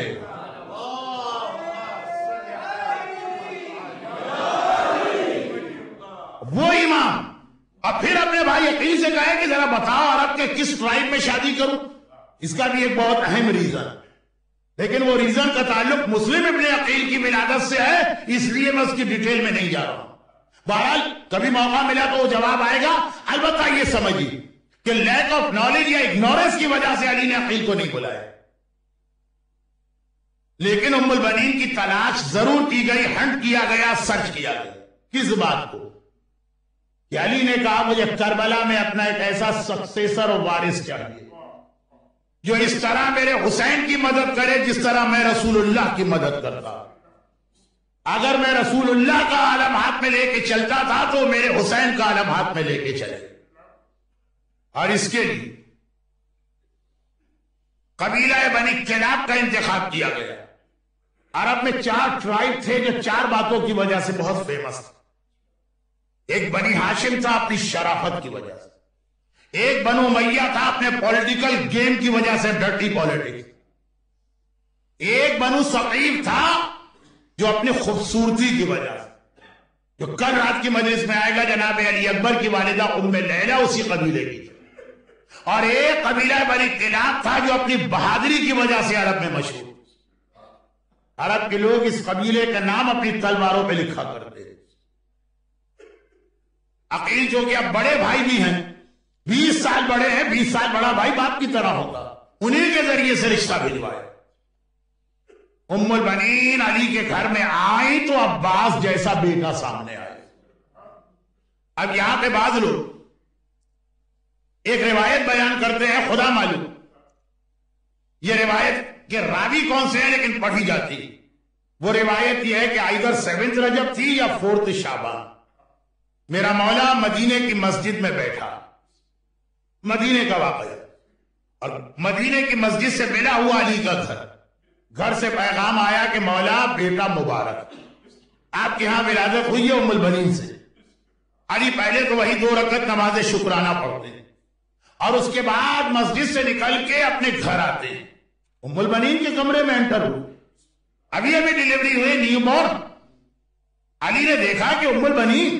وہ امام اب پھر اپنے بھائی عقیل سے کہے کہ ذرا بتاؤ عرب کے کس ٹرائب میں شادی کروں؟ اس کا بھی ایک بہت اہم ریزن، لیکن وہ ریزن کا تعلق مسلم ابن عقیل کی ولادت سے ہے، اس لیے میں اس کی ڈیٹیل میں نہیں جا رہا ہوں۔ بہرحال کبھی موقع ملا تو وہ جواب آئے گا۔ البتہ یہ سمجھیے کہ لیک آف نالج یا اگنورنس کی وجہ سے علی نے عقیل کو نہیں بلایا، لیکن ام البنین کی تلاش ضرور کی گئی، ہنٹ کیا گیا، سرچ کیا گیا۔ کس بات کو؟ کہ علی نے کہا مجھے کربلا میں اپنا ایک ایسا سکسیسر اور وارث چاہیے جو اس طرح میرے حسین کی مدد کرے جس طرح میں رسول اللہ کی مدد کرتا. اگر میں رسول اللہ کا عالم ہاتھ میں لے کے چلتا تھا تو میرے حسین کا عالم ہاتھ میں لے کے چلے. اور اس کے لیے قبیلہ بنی کلاب کا انتخاب کیا گیا. عرب میں 4 ٹرائب تھے جو 4 باتوں کی وجہ سے بہت فیمس تھے. ایک بنی ہاشم تھا اپنی شرافت کی وجہ سے. ایک بنو امیہ تھا اپنے پولیٹیکل گیم کی وجہ سے، ڈرٹی پولیٹکس. ایک بنو ثقیف تھا جو اپنی خوبصورتی کی وجہ سے، جو کل رات کی مجلس میں آئے گا جناب علی اکبر کی والدہ ام لیلہ اسی قبیلے کی. اور ایک قبیلہ بنی کلاب تھا جو اپنی بہادری کی وجہ سے عرب میں مشہور. عرب کے لوگ اس قبیلے کا نام اپنی تلواروں پہ لکھا کرتے. عقیل جو کہ اب بڑے بھائی بھی ہیں، 20 سال بڑے ہیں، 20 سال بڑا بھائی باپ کی طرح ہوگا، انہی کے ذریعے سے رشتہ بھجوایا. ام البنین علی کے گھر میں آئی تو عباس جیسا بیٹا سامنے آئے. اب یہاں پہ بعض لوگ ایک روایت بیان کرتے ہیں، خدا معلوم یہ روایت کہ راوی کون سے ہیں لیکن پڑھی جاتی. وہ روایت یہ ہے کہ آئدر 7 رجب تھی یا 4 شعبان. میرا مولا مدینے کی مسجد میں بیٹھا، مدینے کا واقعہ، اور مدینے کی مسجد سے ملا ہوا علی کا گھر سے پیغام آیا کہ مولا بیٹا مبارک، آپ کے ہاں ولادت ہوئی ہے ام البنین سے. علی پہلے تو وہی 2 رکعت نماز شکرانہ پڑھتے ہیں اور اس کے بعد مسجد سے نکل کے اپنے گھر آتے ہیں. ام البنین کے کمرے میں انٹر ہوئے، ابھی ڈیلیوری ہوئی، نیو بورن. علی نے دیکھا کہ ام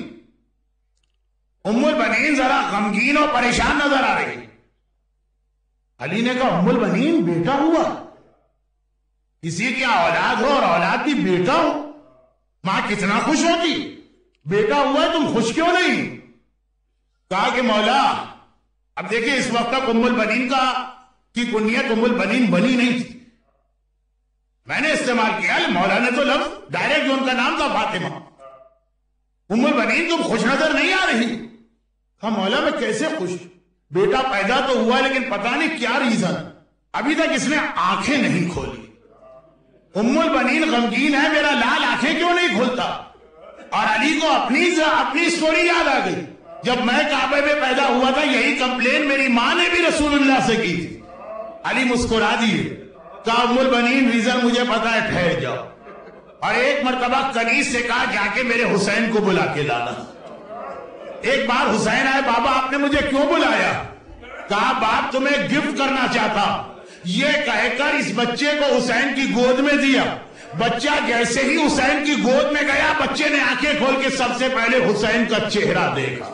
البنین ذرا غمگین اور پریشان نظر آ رہی. علی نے کہا ام البنین بیٹا ہوا؟ کسی کی اولاد ہو اور اولاد بھی بیٹا ہو، ماں کتنا خوش ہوتی. بیٹا ہوا ہے تم خوش کیوں نہیں؟ کہا کہ مولا اب دیکھیں اس وقت تک ام البنین کی کنیت ام البنین بنی نہیں تھی، میں نے استعمال کیا. مولا نے تو لفظ ڈائریکٹ جو ان کا نام تھا فاطمہ. ام البنین تم خوش نظر نہیں آ رہی. کہا مولا میں کیسے خوش، بیٹا پیدا تو ہوا لیکن پتہ نہیں کیا ریزن، ابھی تک اس نے آنکھیں نہیں کھولی. ام البنین غمگین ہے، میرا لال آنکھیں کیوں نہیں کھولتا. اور علی کو اپنی سٹوری یاد آ گئی، جب میں کعبے میں پیدا ہوا تھا یہی کمپلین میری ماں نے بھی رسول اللہ سے کی تھی. علی مسکرا دیے، کہا ام البنین ریزن مجھے پتا ہے، ٹھہر جاؤ. اور ایک مرتبہ کنیز سے کہا جا کے میرے حسین کو بلا کے لانا. ایک بار حسین آئے، بابا آپ نے مجھے کیوں بلایا؟ کہا باپ تمہیں گفٹ کرنا چاہتا. یہ کہہ کر اس بچے کو حسین کی گود میں دیا. بچہ جیسے ہی حسین کی گود میں گیا بچے نے آنکھیں کھول کے سب سے پہلے حسین کا چہرہ دیکھا.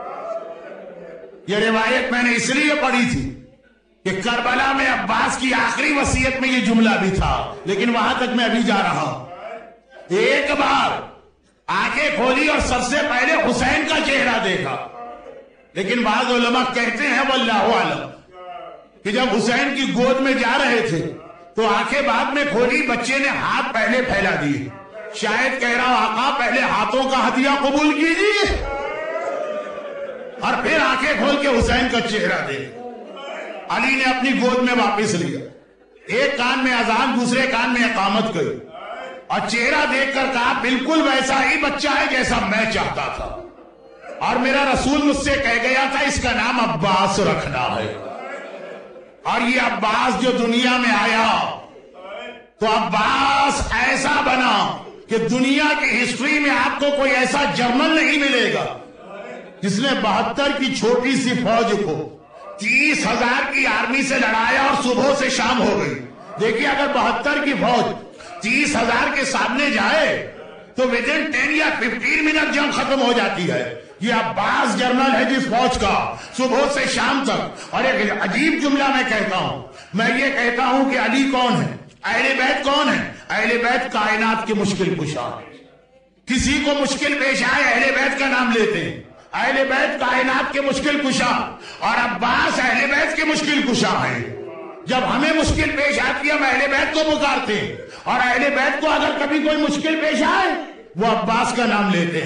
یہ روایت میں نے اس لیے پڑھی تھی کہ کربلا میں عباس کی آخری وصیت میں یہ جملہ بھی تھا، لیکن وہاں تک میں ابھی جا رہا ہوں. ایک بار آنکھیں کھولی اور سب سے پہلے حسین کا چہرہ دیکھا. لیکن بعض علماء کہتے ہیں واللہ عالم کہ جب حسین کی گود میں جا رہے تھے تو آنکھیں بعد میں کھولی، بچے نے ہاتھ پہلے پھیلا دیے. شاید کہہ رہا آقا پہلے ہاتھوں کا ہدیہ قبول کیجیے اور پھر آنکھیں کھول کے حسین کا چہرہ دیکھا. علی نے اپنی گود میں واپس لیا، ایک کان میں اذان دوسرے کان میں اقامت کی اور چہرہ دیکھ کر کہا بالکل ویسا ہی بچہ ہے جیسا میں چاہتا تھا، اور میرا رسول مجھ سے کہہ گیا تھا اس کا نام عباس رکھنا ہے. اور یہ عباس جو دنیا میں آیا تو عباس ایسا بنا کہ دنیا کی ہسٹری میں آپ کو کوئی ایسا جرمن نہیں ملے گا جس نے 72 کی چھوٹی سی فوج کو 30,000 کی آرمی سے لڑایا اور صبح سے شام ہو گئی. دیکھیے اگر 72 کی فوج 30,000 کے سامنے جائے تو within 10 یا 15 منٹ جنگ ختم ہو جاتی ہے. یہ عباس جرنل ہے جس فوج کا صبح سے شام تک. اور ایک عجیب جملہ میں کہتا ہوں، میں یہ کہتا ہوں کہ علی کون ہے، اہل بیت کون ہے؟ اہل بیت کائنات کی مشکل کشا. کسی کو مشکل پیش آئے اہل بیت کا نام لیتے ہیں. اہل بیت کائنات کے مشکل کشا اور عباس اہل بیت کے مشکل کشا ہیں. جب ہمیں مشکل پیش آتی ہے ہم اہل بیت کو پکارتے ہیں، اور اہل بیت کو اگر کبھی کوئی مشکل پیش آئے وہ عباس کا نام لیتے ہیں.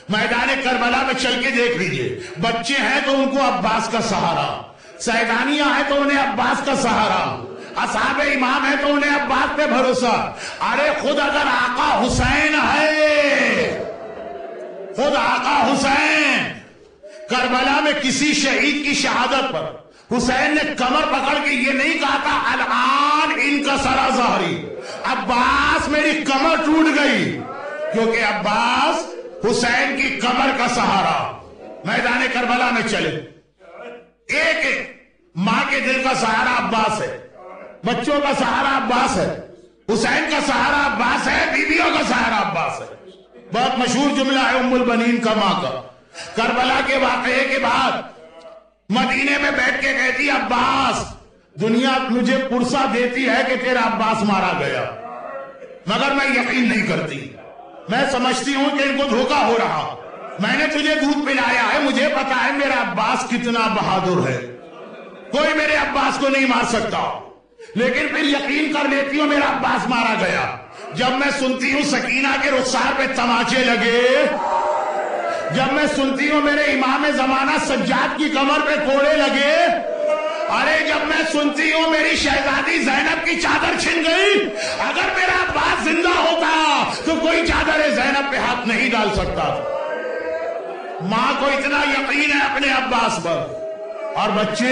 میدان کربلا میں چل کے دیکھ لیجئے، بچے ہیں تو ان کو عباس کا سہارا، سیدانیہ ہے تو انہیں عباس کا سہارا، اصحاب امام ہے تو انہیں عباس پہ بھروسہ۔ ارے خود اگر آقا حسین ہے، خود آقا حسین کربلا میں کسی شہید کی شہادت پر حسین نے کمر پکڑ کے یہ نہیں کہا تھا الان ان کا سرا ظہری، عباس میری کمر ٹوٹ گئی، کیونکہ عباس حسین کی کمر کا سہارا۔ میدان کربلا میں چلے، ایک ایک ماں کے دل کا سہارا عباس ہے، بچوں کا سہارا عباس ہے، حسین کا سہارا عباس ہے، بیویوں کا سہارا عباس ہے۔ بہت مشہور جملہ ہے ام البنین کا ماں کا، کربلا کے واقعے کے بعد مدینے میں بیٹھ کے کہتی عباس دنیا مجھے پرسہ دیتی ہے کہ تیرا عباس مارا گیا، مگر میں یقین نہیں کرتی، میں سمجھتی ہوں کہ ان کو دھوکہ ہو رہا، میں نے تجھے دودھ پلایا ہے، مجھے پتا ہے میرا عباس کتنا بہادر ہے، کوئی میرے عباس کو نہیں مار سکتا، لیکن پھر یقین کر لیتی ہوں میرا عباس مارا گیا۔ جب میں سنتی ہوں سکینہ کے رخسار پہ تماچے لگے، جب میں سنتی ہوں میرے امام زمانہ سجاد کی کمر پہ کوڑے لگے، ارے جب میں سنتی ہوں میری شہزادی زینب کی چادر چھن گئی، اگر میرا عباس زندہ ہوتا تو کوئی چادر زینب پہ ہاتھ نہیں ڈال سکتا۔ ماں کو اتنا یقین ہے اپنے عباس پر، اور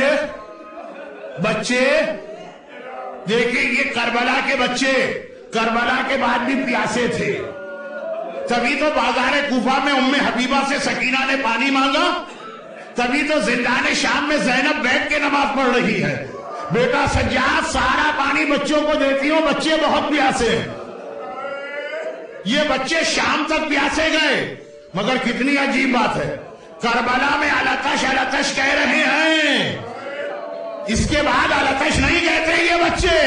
بچے دیکھیں یہ کربلا کے بچے کربلا کے بعد بھی پیاسے تھے، تبھی تو بازار کوفہ میں ام حبیبہ سے سکینہ نے پانی مانگا، تبھی تو زندان شام میں زینب بیٹھ کے نماز پڑھ رہی ہے، بیٹا سجاد سارا پانی بچوں کو دیتی ہوں، بچے بہت پیاسے ہیں۔ یہ بچے شام تک پیاسے گئے، مگر کتنی عجیب بات ہے، کربلا میں الاتش الاتش کہہ رہے ہیں، اس کے بعد الاتش نہیں کہتے یہ بچے،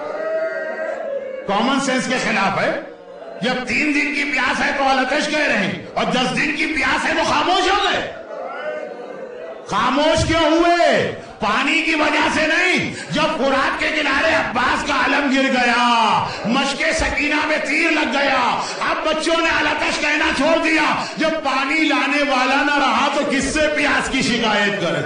کامن سینس کے خلاف ہے۔ جب 3 دن کی پیاس ہے تو الاتش کہہ رہے ہیں، اور 10 دن کی پیاس ہے وہ خاموش ہو گئے۔ خاموش کیوں ہوئے؟ پانی کی وجہ سے نہیں، جب فرات کے کنارے عباس کا علم گر گیا، مشق سکینہ میں تیر لگ گیا، اب بچوں نے الاتش کہنا چھوڑ دیا، جب پانی لانے والا نہ رہا تو کس سے پیاس کی شکایت کرے؟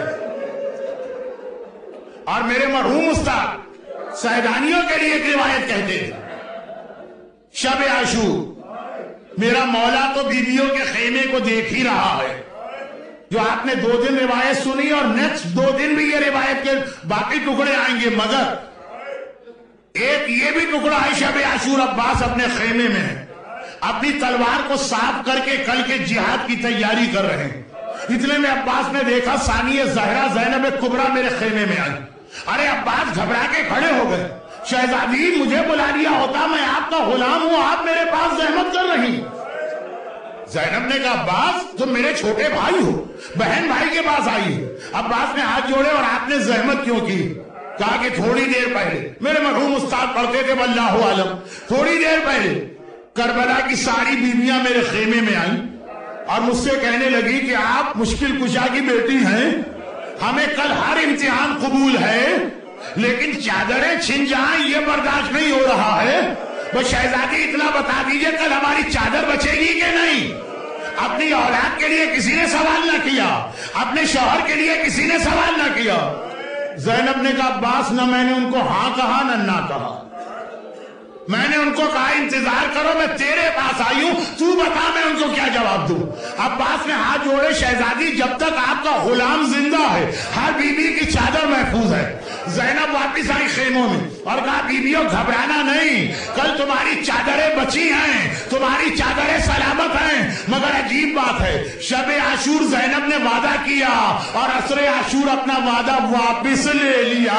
اور میرے مرحوم استاد سیدانیوں کے لیے ایک روایت کہتے تھے، شب عاشور میرا مولا تو بیویوں کے خیمے کو دیکھ ہی رہا ہے، جو آپ نے 2 دن روایت سنی اور نیکسٹ 2 دن بھی یہ روایت کے باقی ٹکڑے آئیں گے، مگر ایک یہ بھی ٹکڑا ہے شب عاشور عباس اپنے خیمے میں ہے، اپنی تلوار کو صاف کر کے کل کے جہاد کی تیاری کر رہے ہیں، اتنے میں عباس نے دیکھا ثانیہ زہرا زینب کبریٰ میرے خیمے میں آئی، ارے عباس گھبرا کے کھڑے ہو گئے، شہزادی مجھے بلا لیا ہوتا، میں آپ کا غلام ہوں، آپ میرے پاس زحمت کر رہی۔ زینب نے کہا عباس تم میرے چھوٹے بھائی ہو، بہن بھائی کے پاس آئی۔ عباس نے ہاتھ جوڑے، اور آپ نے زحمت کیوں کی؟ کہا کہ تھوڑی دیر پہلے میرے مرحوم استاد پڑھتے تھے واللہ عالم، تھوڑی دیر پہلے کربلا کی ساری بیویاں میرے خیمے میں آئیں اور مجھ سے کہنے لگی کہ آپ مشکل کشا کی بیٹی ہیں، ہمیں کل ہر امتحان قبول ہے، لیکن چادریں چھن جائیں یہ برداشت نہیں ہو رہا ہے، بس شہزادی اتنا بتا دیجئے کل ہماری چادر بچے گی کہ نہیں؟ اپنی اولاد کے لیے کسی نے سوال نہ کیا، اپنے شوہر کے لیے کسی نے سوال نہ کیا۔ زینب نے کہا عباس نہ میں نے ان کو ہاں کہا نہ کہا، میں نے ان کو کہا انتظار کرو میں تیرے پاس آئی ہوں، تو بتا میں ان کو کیا جواب دوں۔ عباس نے ہاتھ جوڑے، شہزادی جب تک آپ کا غلام زندہ ہے ہر بیوی کی چادر محفوظ ہے۔ زینب واپس آئی خیموں میں اور کہا بیویوں گھبرانا نہیں، کل تمہاری چادریں بچی ہیں، تمہاری چادریں سلامت ہیں، مگر عجیب بات ہے شب عاشور زینب نے وعدہ کیا اور عصر عاشور اپنا وعدہ واپس لے لیا۔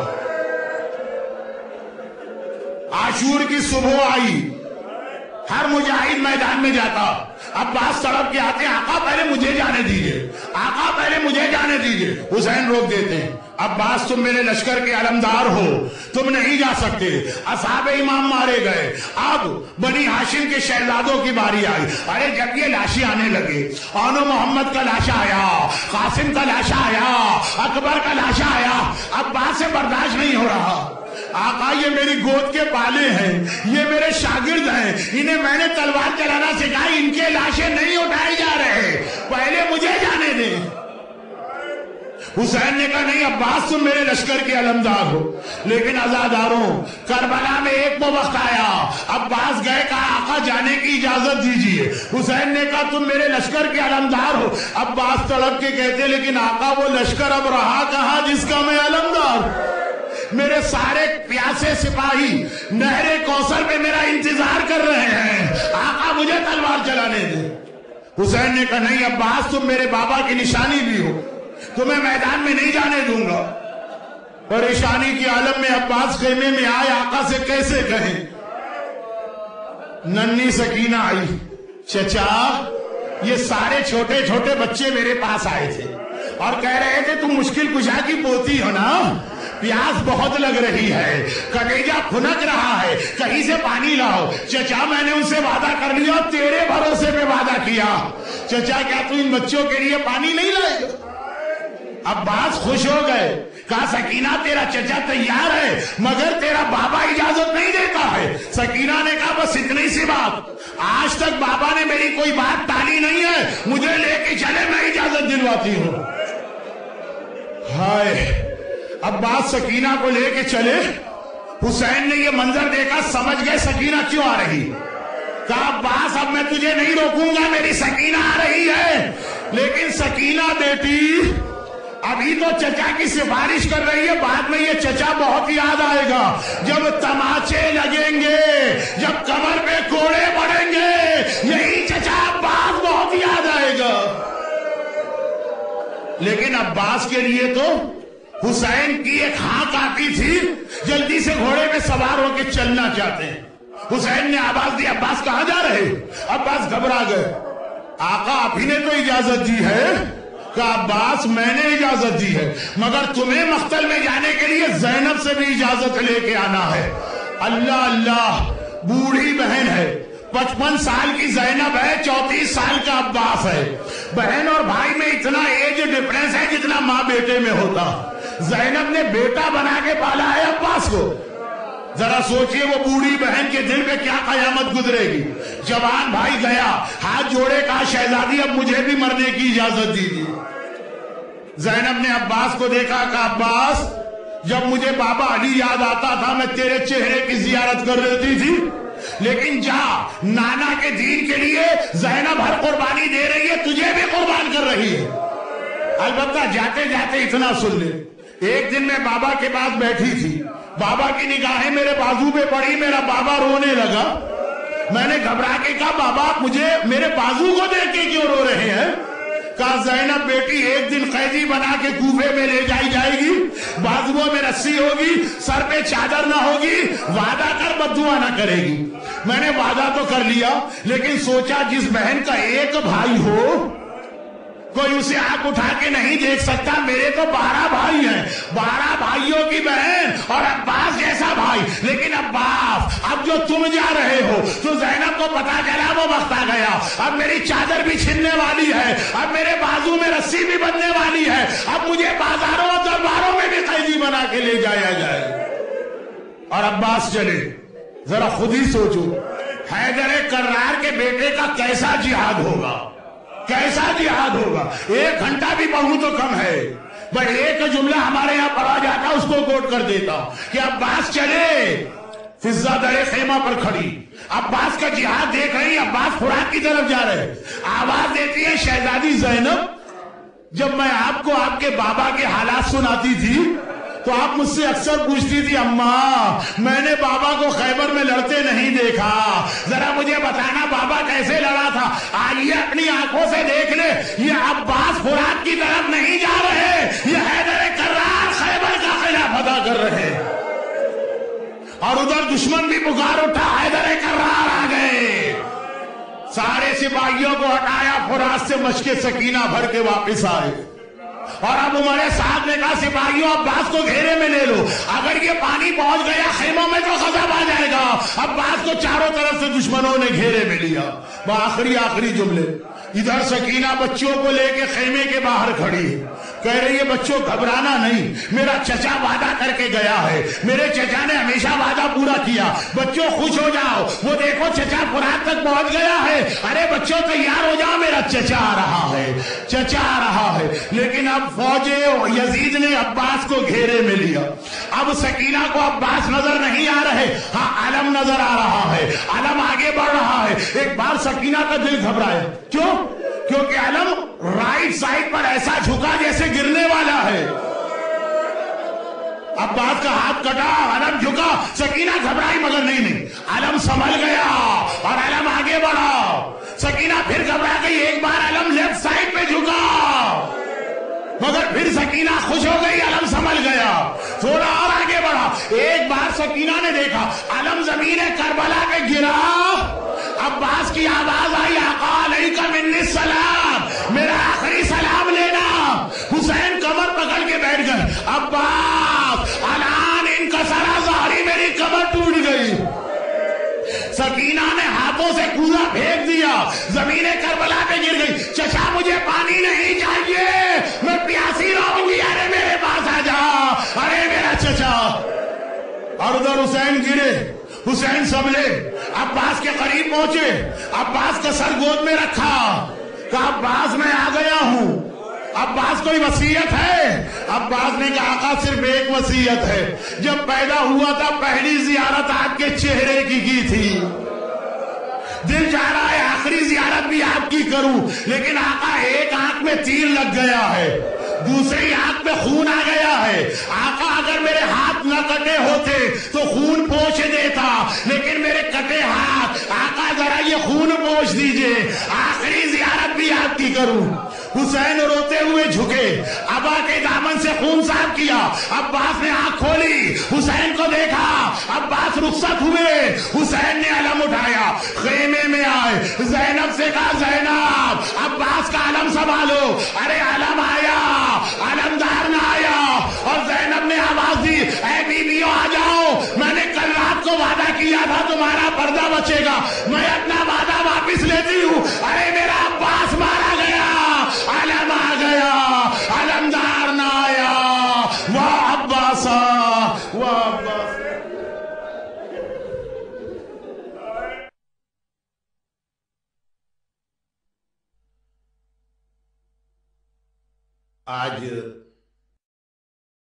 عاشور کی صبح آئی، ہر مجاہد میدان میں جاتا، عباس تڑپ کے آتے آقا پہلے مجھے جانے دیجئے، آقا پہلے مجھے جانے دیجئے، حسین روک دیتے ہیں، عباس تم میرے لشکر کے علمدار ہو، تم نہیں جا سکتے، اصحاب امام مارے گئے، اب بنی ہاشم کے شہزادوں کی باری آئی۔ ارے جب یہ لاشیں آنے لگے، آنو محمد کا لاشا آیا، قاسم کا لاشا آیا، اکبر کا لاشا آیا، عباس سے برداشت نہیں ہو رہا، آقا یہ میری گود کے بالے ہیں، یہ میرے شاگرد ہیں، انہیں میں نے تلوار چلانا سکھائی، ان کے لاشیں نہیں اٹھائے جا رہے، پہلے مجھے جانے دیں۔ حسین نے کہا نہیں عباس تم میرے لشکر کے علمدار ہو، لیکن عزاداروں کربلا میں ایک وقت آیا، عباس گئے کہا آقا جانے کی اجازت دیجیے، حسین نے کہا تم میرے لشکر کے علمدار ہو، عباس تڑپ کے کہتے لیکن آقا وہ لشکر اب رہا کہاں جس کا میں علمدار، میرے سارے پیاسے سپاہی نہر کوثر پہ میرا انتظار کر رہے ہیں، آقا مجھے تلوار چلانے دے۔ حسین نے کہا نہیں عباس تم میرے بابا کی نشانی بھی ہو، تمہیں میدان میں نہیں جانے دوں گا۔ پریشانی کے عالم میں عباس خیمے میں آئے، آقا سے کیسے کہیں؟ ننھی سکینہ آئی، چچا یہ سارے چھوٹے چھوٹے بچے میرے پاس آئے تھے اور کہہ رہے تھے تم مشکل کشا کی پوتی ہو نا، پیاس بہت لگ رہی ہے، کلیجہ پھنک رہا ہے، کہیں سے پانی لاؤ۔ چچا میں نے ان سے وعدہ کر لیا، تیرے بھروسے پہ وعدہ کیا، چچا کیا تو ان بچوں کے لیے پانی نہیں لائے گا؟ عباس خوش ہو گئے، کہا سکینہ تیرا چچا تیار ہے مگر تیرا بابا اجازت نہیں دیتا ہے۔ سکینہ نے کہا بس اتنی سی بات، آج تک بابا نے میری کوئی بات ٹالی نہیں ہے، مجھے لے کے چلے میں اجازت دلواتی ہوں۔ ہائے عباس سکینہ کو لے کے چلے، حسین نے یہ منظر دیکھا، سمجھ گئے سکینہ کیوں آ رہی، کہا عباس اب میں تجھے نہیں روکوں گا، میری سکینہ آ رہی ہے، لیکن سکینہ بیٹی ابھی تو چچا کی سفارش کر رہی ہے، بعد میں یہ چچا بہت یاد آئے گا، جب تماچے لگیں گے، جب کمر پہ کوڑے پڑیں گے، یہی چچا عباس بہت یاد آئے گا۔ لیکن عباس کے لیے تو حسین کی ایک ہانک آتی تھی، جلدی سے گھوڑے میں سوار ہو کے چلنا چاہتے ہیں۔ حسین نے آواز دی عباس کہاں جا رہے؟ عباس گھبرا گئے، آقا آپ ہی نے تو اجازت دی ہے۔ کہا عباس میں نے اجازت دی ہے مگر تمہیں مقتل میں جانے کے لیے زینب سے بھی اجازت لے کے آنا ہے۔ اللہ اللہ، بوڑھی بہن ہے، 55 سال کی زینب ہے، 34 سال کا عباس ہے، بہن اور بھائی میں اتنا ایج ڈفرنس ہے جتنا ماں بیٹے میں ہوتا۔ زینب نے بیٹا بنا کے پالا ہے عباس کو، ذرا سوچئے وہ بوڑھی بہن کے دل پہ کیا قیامت گزرے گی۔ جوان بھائی گیا، ہاتھ جوڑے کہا شہزادی اب مجھے بھی مرنے کی اجازت دیجیے۔ زینب نے عباس کو دیکھا، کہا عباس جب مجھے بابا علی یاد آتا تھا میں تیرے چہرے کی زیارت کر لیتی تھی، لیکن جا نانا کے دین کے لیے زینب ہر قربانی دے رہی ہے، تجھے بھی قربان کر رہی ہے۔ البتہ جاتے جاتے اتنا سن لے، ایک دن میں بابا کے پاس بیٹھی تھی، بابا کی نگاہیں میرے بازو پہ پڑی، میرا بابا رونے لگا، میں نے گھبرا کے کہا بابا مجھے میرے بازو کو دیکھ کے کیوں رو رہے ہیں؟ کہا زینب بیٹی ایک دن قیدی بنا کے کوفے میں لے جائی جائے گی، بازوؤں میں رسی ہوگی، سر پہ چادر نہ ہوگی، وعدہ کر بددعا نہ کرے گی۔ میں نے وعدہ تو کر لیا، لیکن سوچا جس بہن کا ایک بھائی ہو کوئی اسے آنکھ اٹھا کے نہیں دیکھ سکتا، میرے تو 12 بھائی ہیں، 12 بھائیوں کی بہن اور عباس جیسا بھائی، لیکن عباس اب جو تم جا رہے ہو تو زینب کو پتا چلا وہ وقت آ گیا، اب میری چادر بھی چھننے والی ہے، اب میرے بازو میں رسی بھی بننے والی ہے، اب مجھے بازاروں اور درباروں میں بھی قیدی بنا کے لے جایا جائے۔ اور عباس چلے، ذرا خود ہی سوچو حیدر کرار کے بیٹے کا کیسا جہاد ہوگا، کیسا جہاد ہوگا، 1 گھنٹہ بھی بہت تو کم ہے، بس ایک جملہ ہمارے یہاں پڑھا جاتا اس کو کوٹ کر دیتا کہ عباس چلے، فضہ در خیمہ پر کھڑی، عباس کا جہاد دیکھ رہی، عباس فرات کی طرف جا رہے، آواز دیتی ہے شہزادی زینب جب میں آپ کو آپ کے بابا کے حالات سناتی تھی تو آپ مجھ سے اکثر پوچھتی تھی اماں میں نے بابا کو خیبر میں لڑتے نہیں دیکھا، ذرا مجھے بتانا بابا کیسے لڑا تھا۔ آئیے اپنی آنکھوں سے دیکھ لے، یہ عباس فرات کی طرف نہیں جا رہے، یہ حیدر کرار خیبر کا خلاف ادا کر رہے، اور ادھر دشمن بھی پکار اٹھا، حیدر کرار آ گئے، سارے سپاہیوں کو ہٹایا، فرات سے مشق سکینہ بھر کے واپس آئے، اور اب عمر صاحب نے کہا سپاہیوں عباس کو گھیرے میں لے لو، اگر یہ پانی پہنچ گیا خیموں میں تو غضب آ جائے گا۔ عباس کو چاروں طرف سے دشمنوں نے گھیرے میں لیا، وہ آخری جملے ادھر سکینہ بچوں کو لے کے خیمے کے باہر کھڑی ہے، کہہ رہی ہے بچوں گھبرانا نہیں، میرا چچا وعدہ کر کے گیا ہے، میرے چچا نے ہمیشہ وعدہ پورا کیا، بچوں خوش ہو جاؤ، وہ دیکھو چچا فرات تک پہنچ گیا ہے، ارے بچوں تیار ہو جاؤ، میرا چچا آ رہا ہے، چچا آ رہا ہے۔ لیکن اب فوج یزید نے عباس کو گھیرے میں لیا، اب سکینہ کو عباس نظر نہیں آ رہے، ہاں علم نظر آ رہا ہے، علم آگے بڑھ رہا ہے۔ ایک بار سکینہ کا دل گھبرایا، کیوں؟ کیونکہ علم رائٹ سائڈ پر ایسا جھکا جیسے گرنے والا ہے۔ عباس کا ہاتھ کٹا، علم جھکا، سکینہ گھبرائی مگر نہیں، علم سنبھل گیا اور علم آگے بڑھا۔ سکینہ پھر گھبرا گئی، ایک بار علم لیفٹ سائڈ پہ جھکا مگر پھر سکینہ خوش ہو گئی، علم سنبھل گیا، تھوڑا اور آگے بڑھا، ایک بار سکینہ نے دیکھا علم زمین کربلا پہ گرا، عباس کی آواز آئی، آقا علیکہ منی السلام، میرا آخری سلام لینا۔ حسین کمر پکڑ کے بیٹھ گئے، عباس الان انکسر ظہری، میری کمر ٹوٹ گئی۔ سکینہ نے ہاتھوں سے کوزہ پھینک دیا، زمین کربلا پہ گر گئی، چچا مجھے پانی نہیں چاہیے، میں پیاسی رہوں گی، ارے میرے پاس آ جا، ارے میرا چچا۔ اور ادھر حسین گرے، حسین سنبھلے، عباس کے قریب پہنچے، عباس کا سر گود میں رکھا، کہا عباس میں آ گیا ہوں۔ عباس کوئی وصیت ہے؟ عباس نے کہا آقا صرف ایک وصیت ہے، جب پیدا ہوا تھا پہلی زیارت آپ کے چہرے کی تھی، دل چاہ رہا ہے آخری زیارت بھی آپ کی کروں، لیکن آقا ایک آنکھ میں تیر لگ گیا ہے، دوسری آنکھ میں خون آ گیا ہے، آقا اگر میرے ہاتھ نہ کٹے ہوتے تو خون پوچھ دیتا، لیکن میرے کٹے ہاتھ، آقا ذرا یہ خون پوچھ دیجئے، آخری زیارت بھی آپ کی کروں۔ حسین روتے ہوئے جھکے، ابا کے دامن سے خون صاف کیا، عباس نے آنکھ کھولی، حسین کو دیکھا، عباس رخصت ہوئے، حسین نے علم اٹھایا، خیمے میں آئے، زینب سے کہا زینب عباس کا علم سنبھالو، ارے علم آیا، علمدار نہ آیا، اور زینب نے آواز دی اے بیویوں آ جاؤ، میں نے کل رات کو وعدہ کیا تھا تمہارا پردہ بچے گا، میں اپنا وعدہ واپس لیتی ہوں، ارے میرا عباس مارا گیا، علم آ گیا، علمدار نہ آیا، واہ عباسا، واہ عباس۔ آج